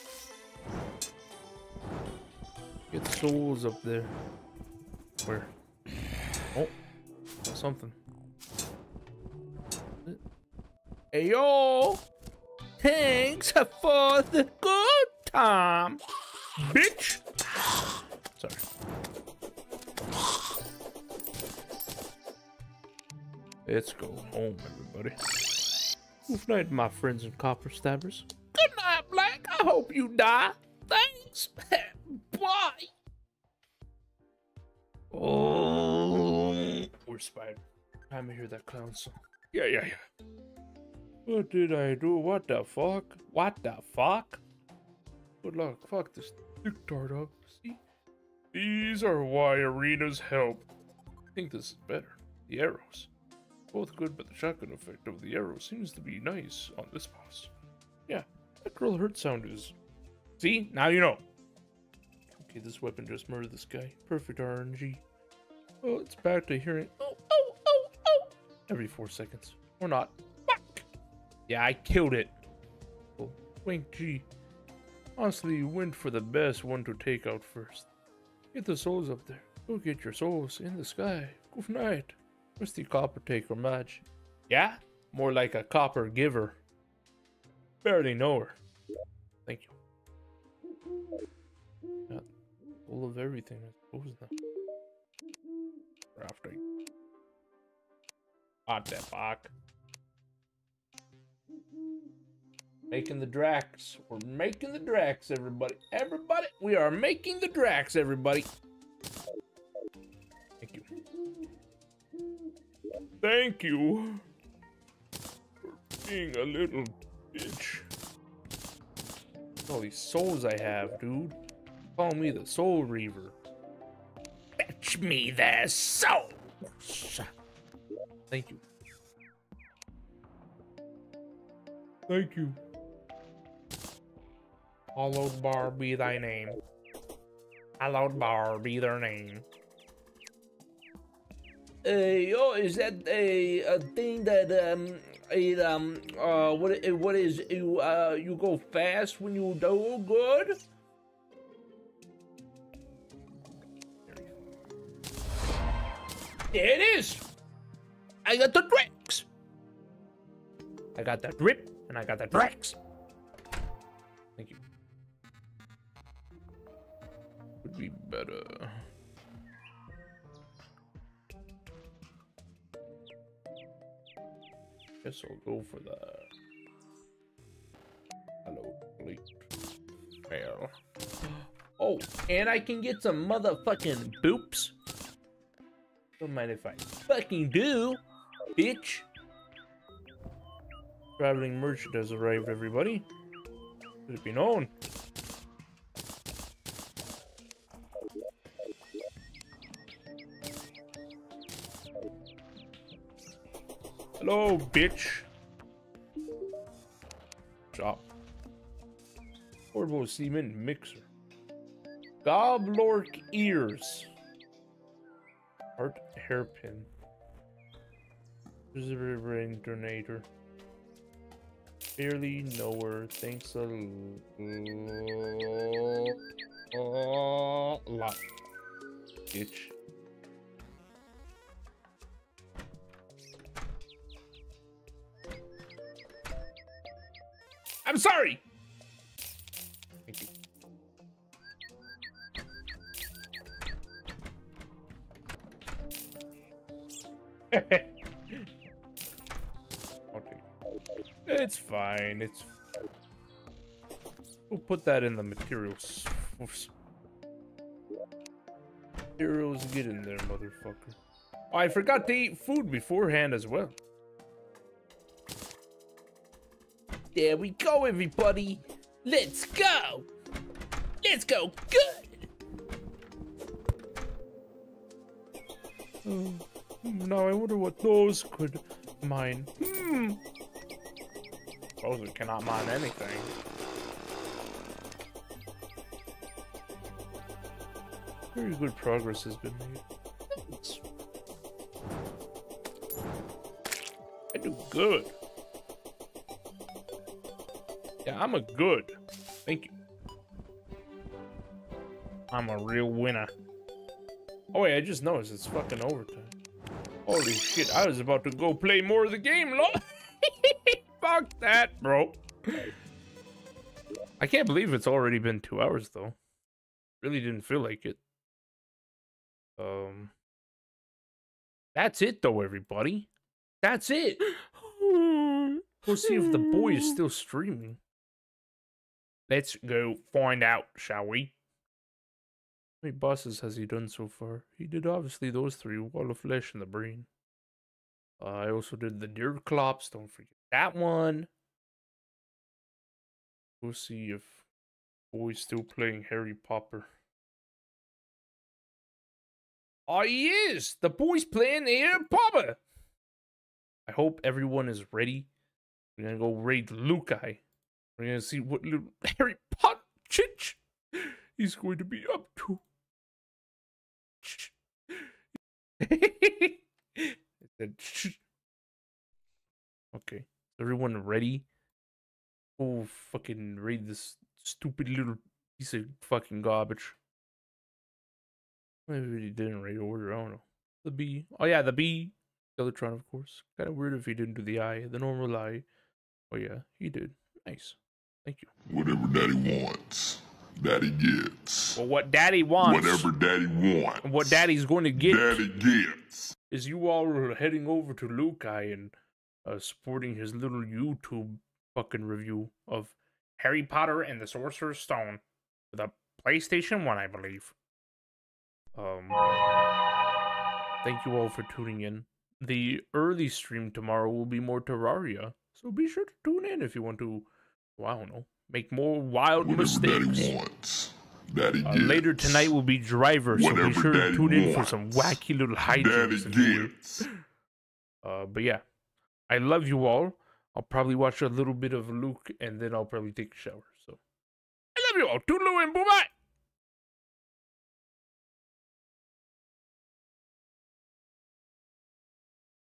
Speaker 1: Get souls up there. Where? Oh, something. Hey yo! Thanks for the good time, bitch. Sorry. Let's go home, everybody. Good night, my friends and copper stabbers. Good night, Black. I hope you die. Thanks. Bye. Oh, we're spider. Time to hear that clown song. Yeah, yeah, yeah. What did I do? What the fuck? What the fuck? Good luck. Fuck this dick-tard up. See? These are why arenas help. I think this is better. The arrows. Both good, but the shotgun effect of the arrow seems to be nice on this boss. Yeah, that girl hurt sound is... See? Now you know. Okay, this weapon just murdered this guy. Perfect R N G. Well, it's back to hearing... Oh, oh, oh, oh! Every four seconds. Or not. Fuck! Yeah, I killed it. Oh, wink G. Honestly, you went for the best one to take out first. Get the souls up there. Go get your souls in the sky. Good night. What's the copper taker match? Yeah? More like a copper giver. Barely know her. Thank you. Got full of everything, I suppose now. Crafting. What the fuck? Making the Drax. We're making the Drax, everybody. Everybody, we are making the Drax, everybody. Thank you. Thank you for being a little bitch. All these souls I have, dude. Call me the Soul Reaver. Fetch me the souls. Thank you. Thank you. Hallowed bar be thy name. Hallowed bar be their name. Uh, oh, is that a, a thing that um it um uh what it, what is you uh you go fast when you do good? There it is. I got the Drax. I got that drip and I got that Drax. Thank you. Would be better. Guess I'll go for that. Hello, plate. Mail. Oh, and I can get some motherfucking boops. Don't mind if I fucking do, bitch. Traveling merchant has arrived, everybody. Let it be known. Hello, bitch. Shop. Portable semen mixer. Goblork ears. Art hairpin. Brain tornado. Barely nowhere. Thanks a lot. Bitch. I'm sorry. Thank you. Okay. It's fine. It's. We'll put that in the materials. Materials, get in there, motherfucker. Oh, I forgot to eat food beforehand as well. There we go, everybody. Let's go. Let's go. Good. Oh, now I wonder what those could mine. Hmm. Those cannot mine anything. Very good progress has been made. Thanks. I do good. Yeah, I'm a good. Thank you. I'm a real winner. Oh wait, I just noticed it's fucking overtime. Holy shit, I was about to go play more of the game, lol. Fuck that, bro. I can't believe it's already been two hours though. Really didn't feel like it. Um That's it though, everybody. That's it. We'll see if the boy is still streaming. Let's go find out, shall we? How many bosses has he done so far? He did obviously those three, Wall of Flesh and the Brain. Uh, I also did the Deer Clops, don't forget that one. We'll see if boy's still playing Harry Potter. Oh, he is! The boy's playing Harry Potter! I hope everyone is ready. We're gonna go raid Lukai. We're gonna see what little Harry Potter chitch he's going to be up to. Okay, everyone ready? Oh, fucking raid this stupid little piece of fucking garbage. Maybe he didn't raid order. I don't know. The bee. Oh yeah, the bee. Skeletron, of course. Kind of weird if he didn't do the eye, the normal eye. Oh yeah, he did. Nice. Thank you.
Speaker 4: Whatever Daddy wants, Daddy gets.
Speaker 1: Well, what Daddy wants.
Speaker 4: Whatever Daddy wants.
Speaker 1: What Daddy's going to get.
Speaker 4: Daddy gets.
Speaker 1: Is you all are heading over to Lukai and uh, supporting his little YouTube fucking review of Harry Potter and the Sorcerer's Stone for the PlayStation one, I believe. Um. Thank you all for tuning in. The early stream tomorrow will be more Terraria, so be sure to tune in if you want to, well, I don't know, make more wild
Speaker 4: Whatever
Speaker 1: mistakes.
Speaker 4: Daddy wants, Daddy
Speaker 1: Uh,
Speaker 4: gets.
Speaker 1: later tonight will be Driver, so
Speaker 4: Whatever
Speaker 1: be sure
Speaker 4: Daddy
Speaker 1: to tune in for
Speaker 4: wants,
Speaker 1: some wacky little
Speaker 4: Daddy
Speaker 1: hijinks. if you will.
Speaker 4: gets.
Speaker 1: Uh, but yeah, I love you all. I'll probably watch a little bit of Luke, and then I'll probably take a shower. So I love you all. Toodaloo and bye-bye.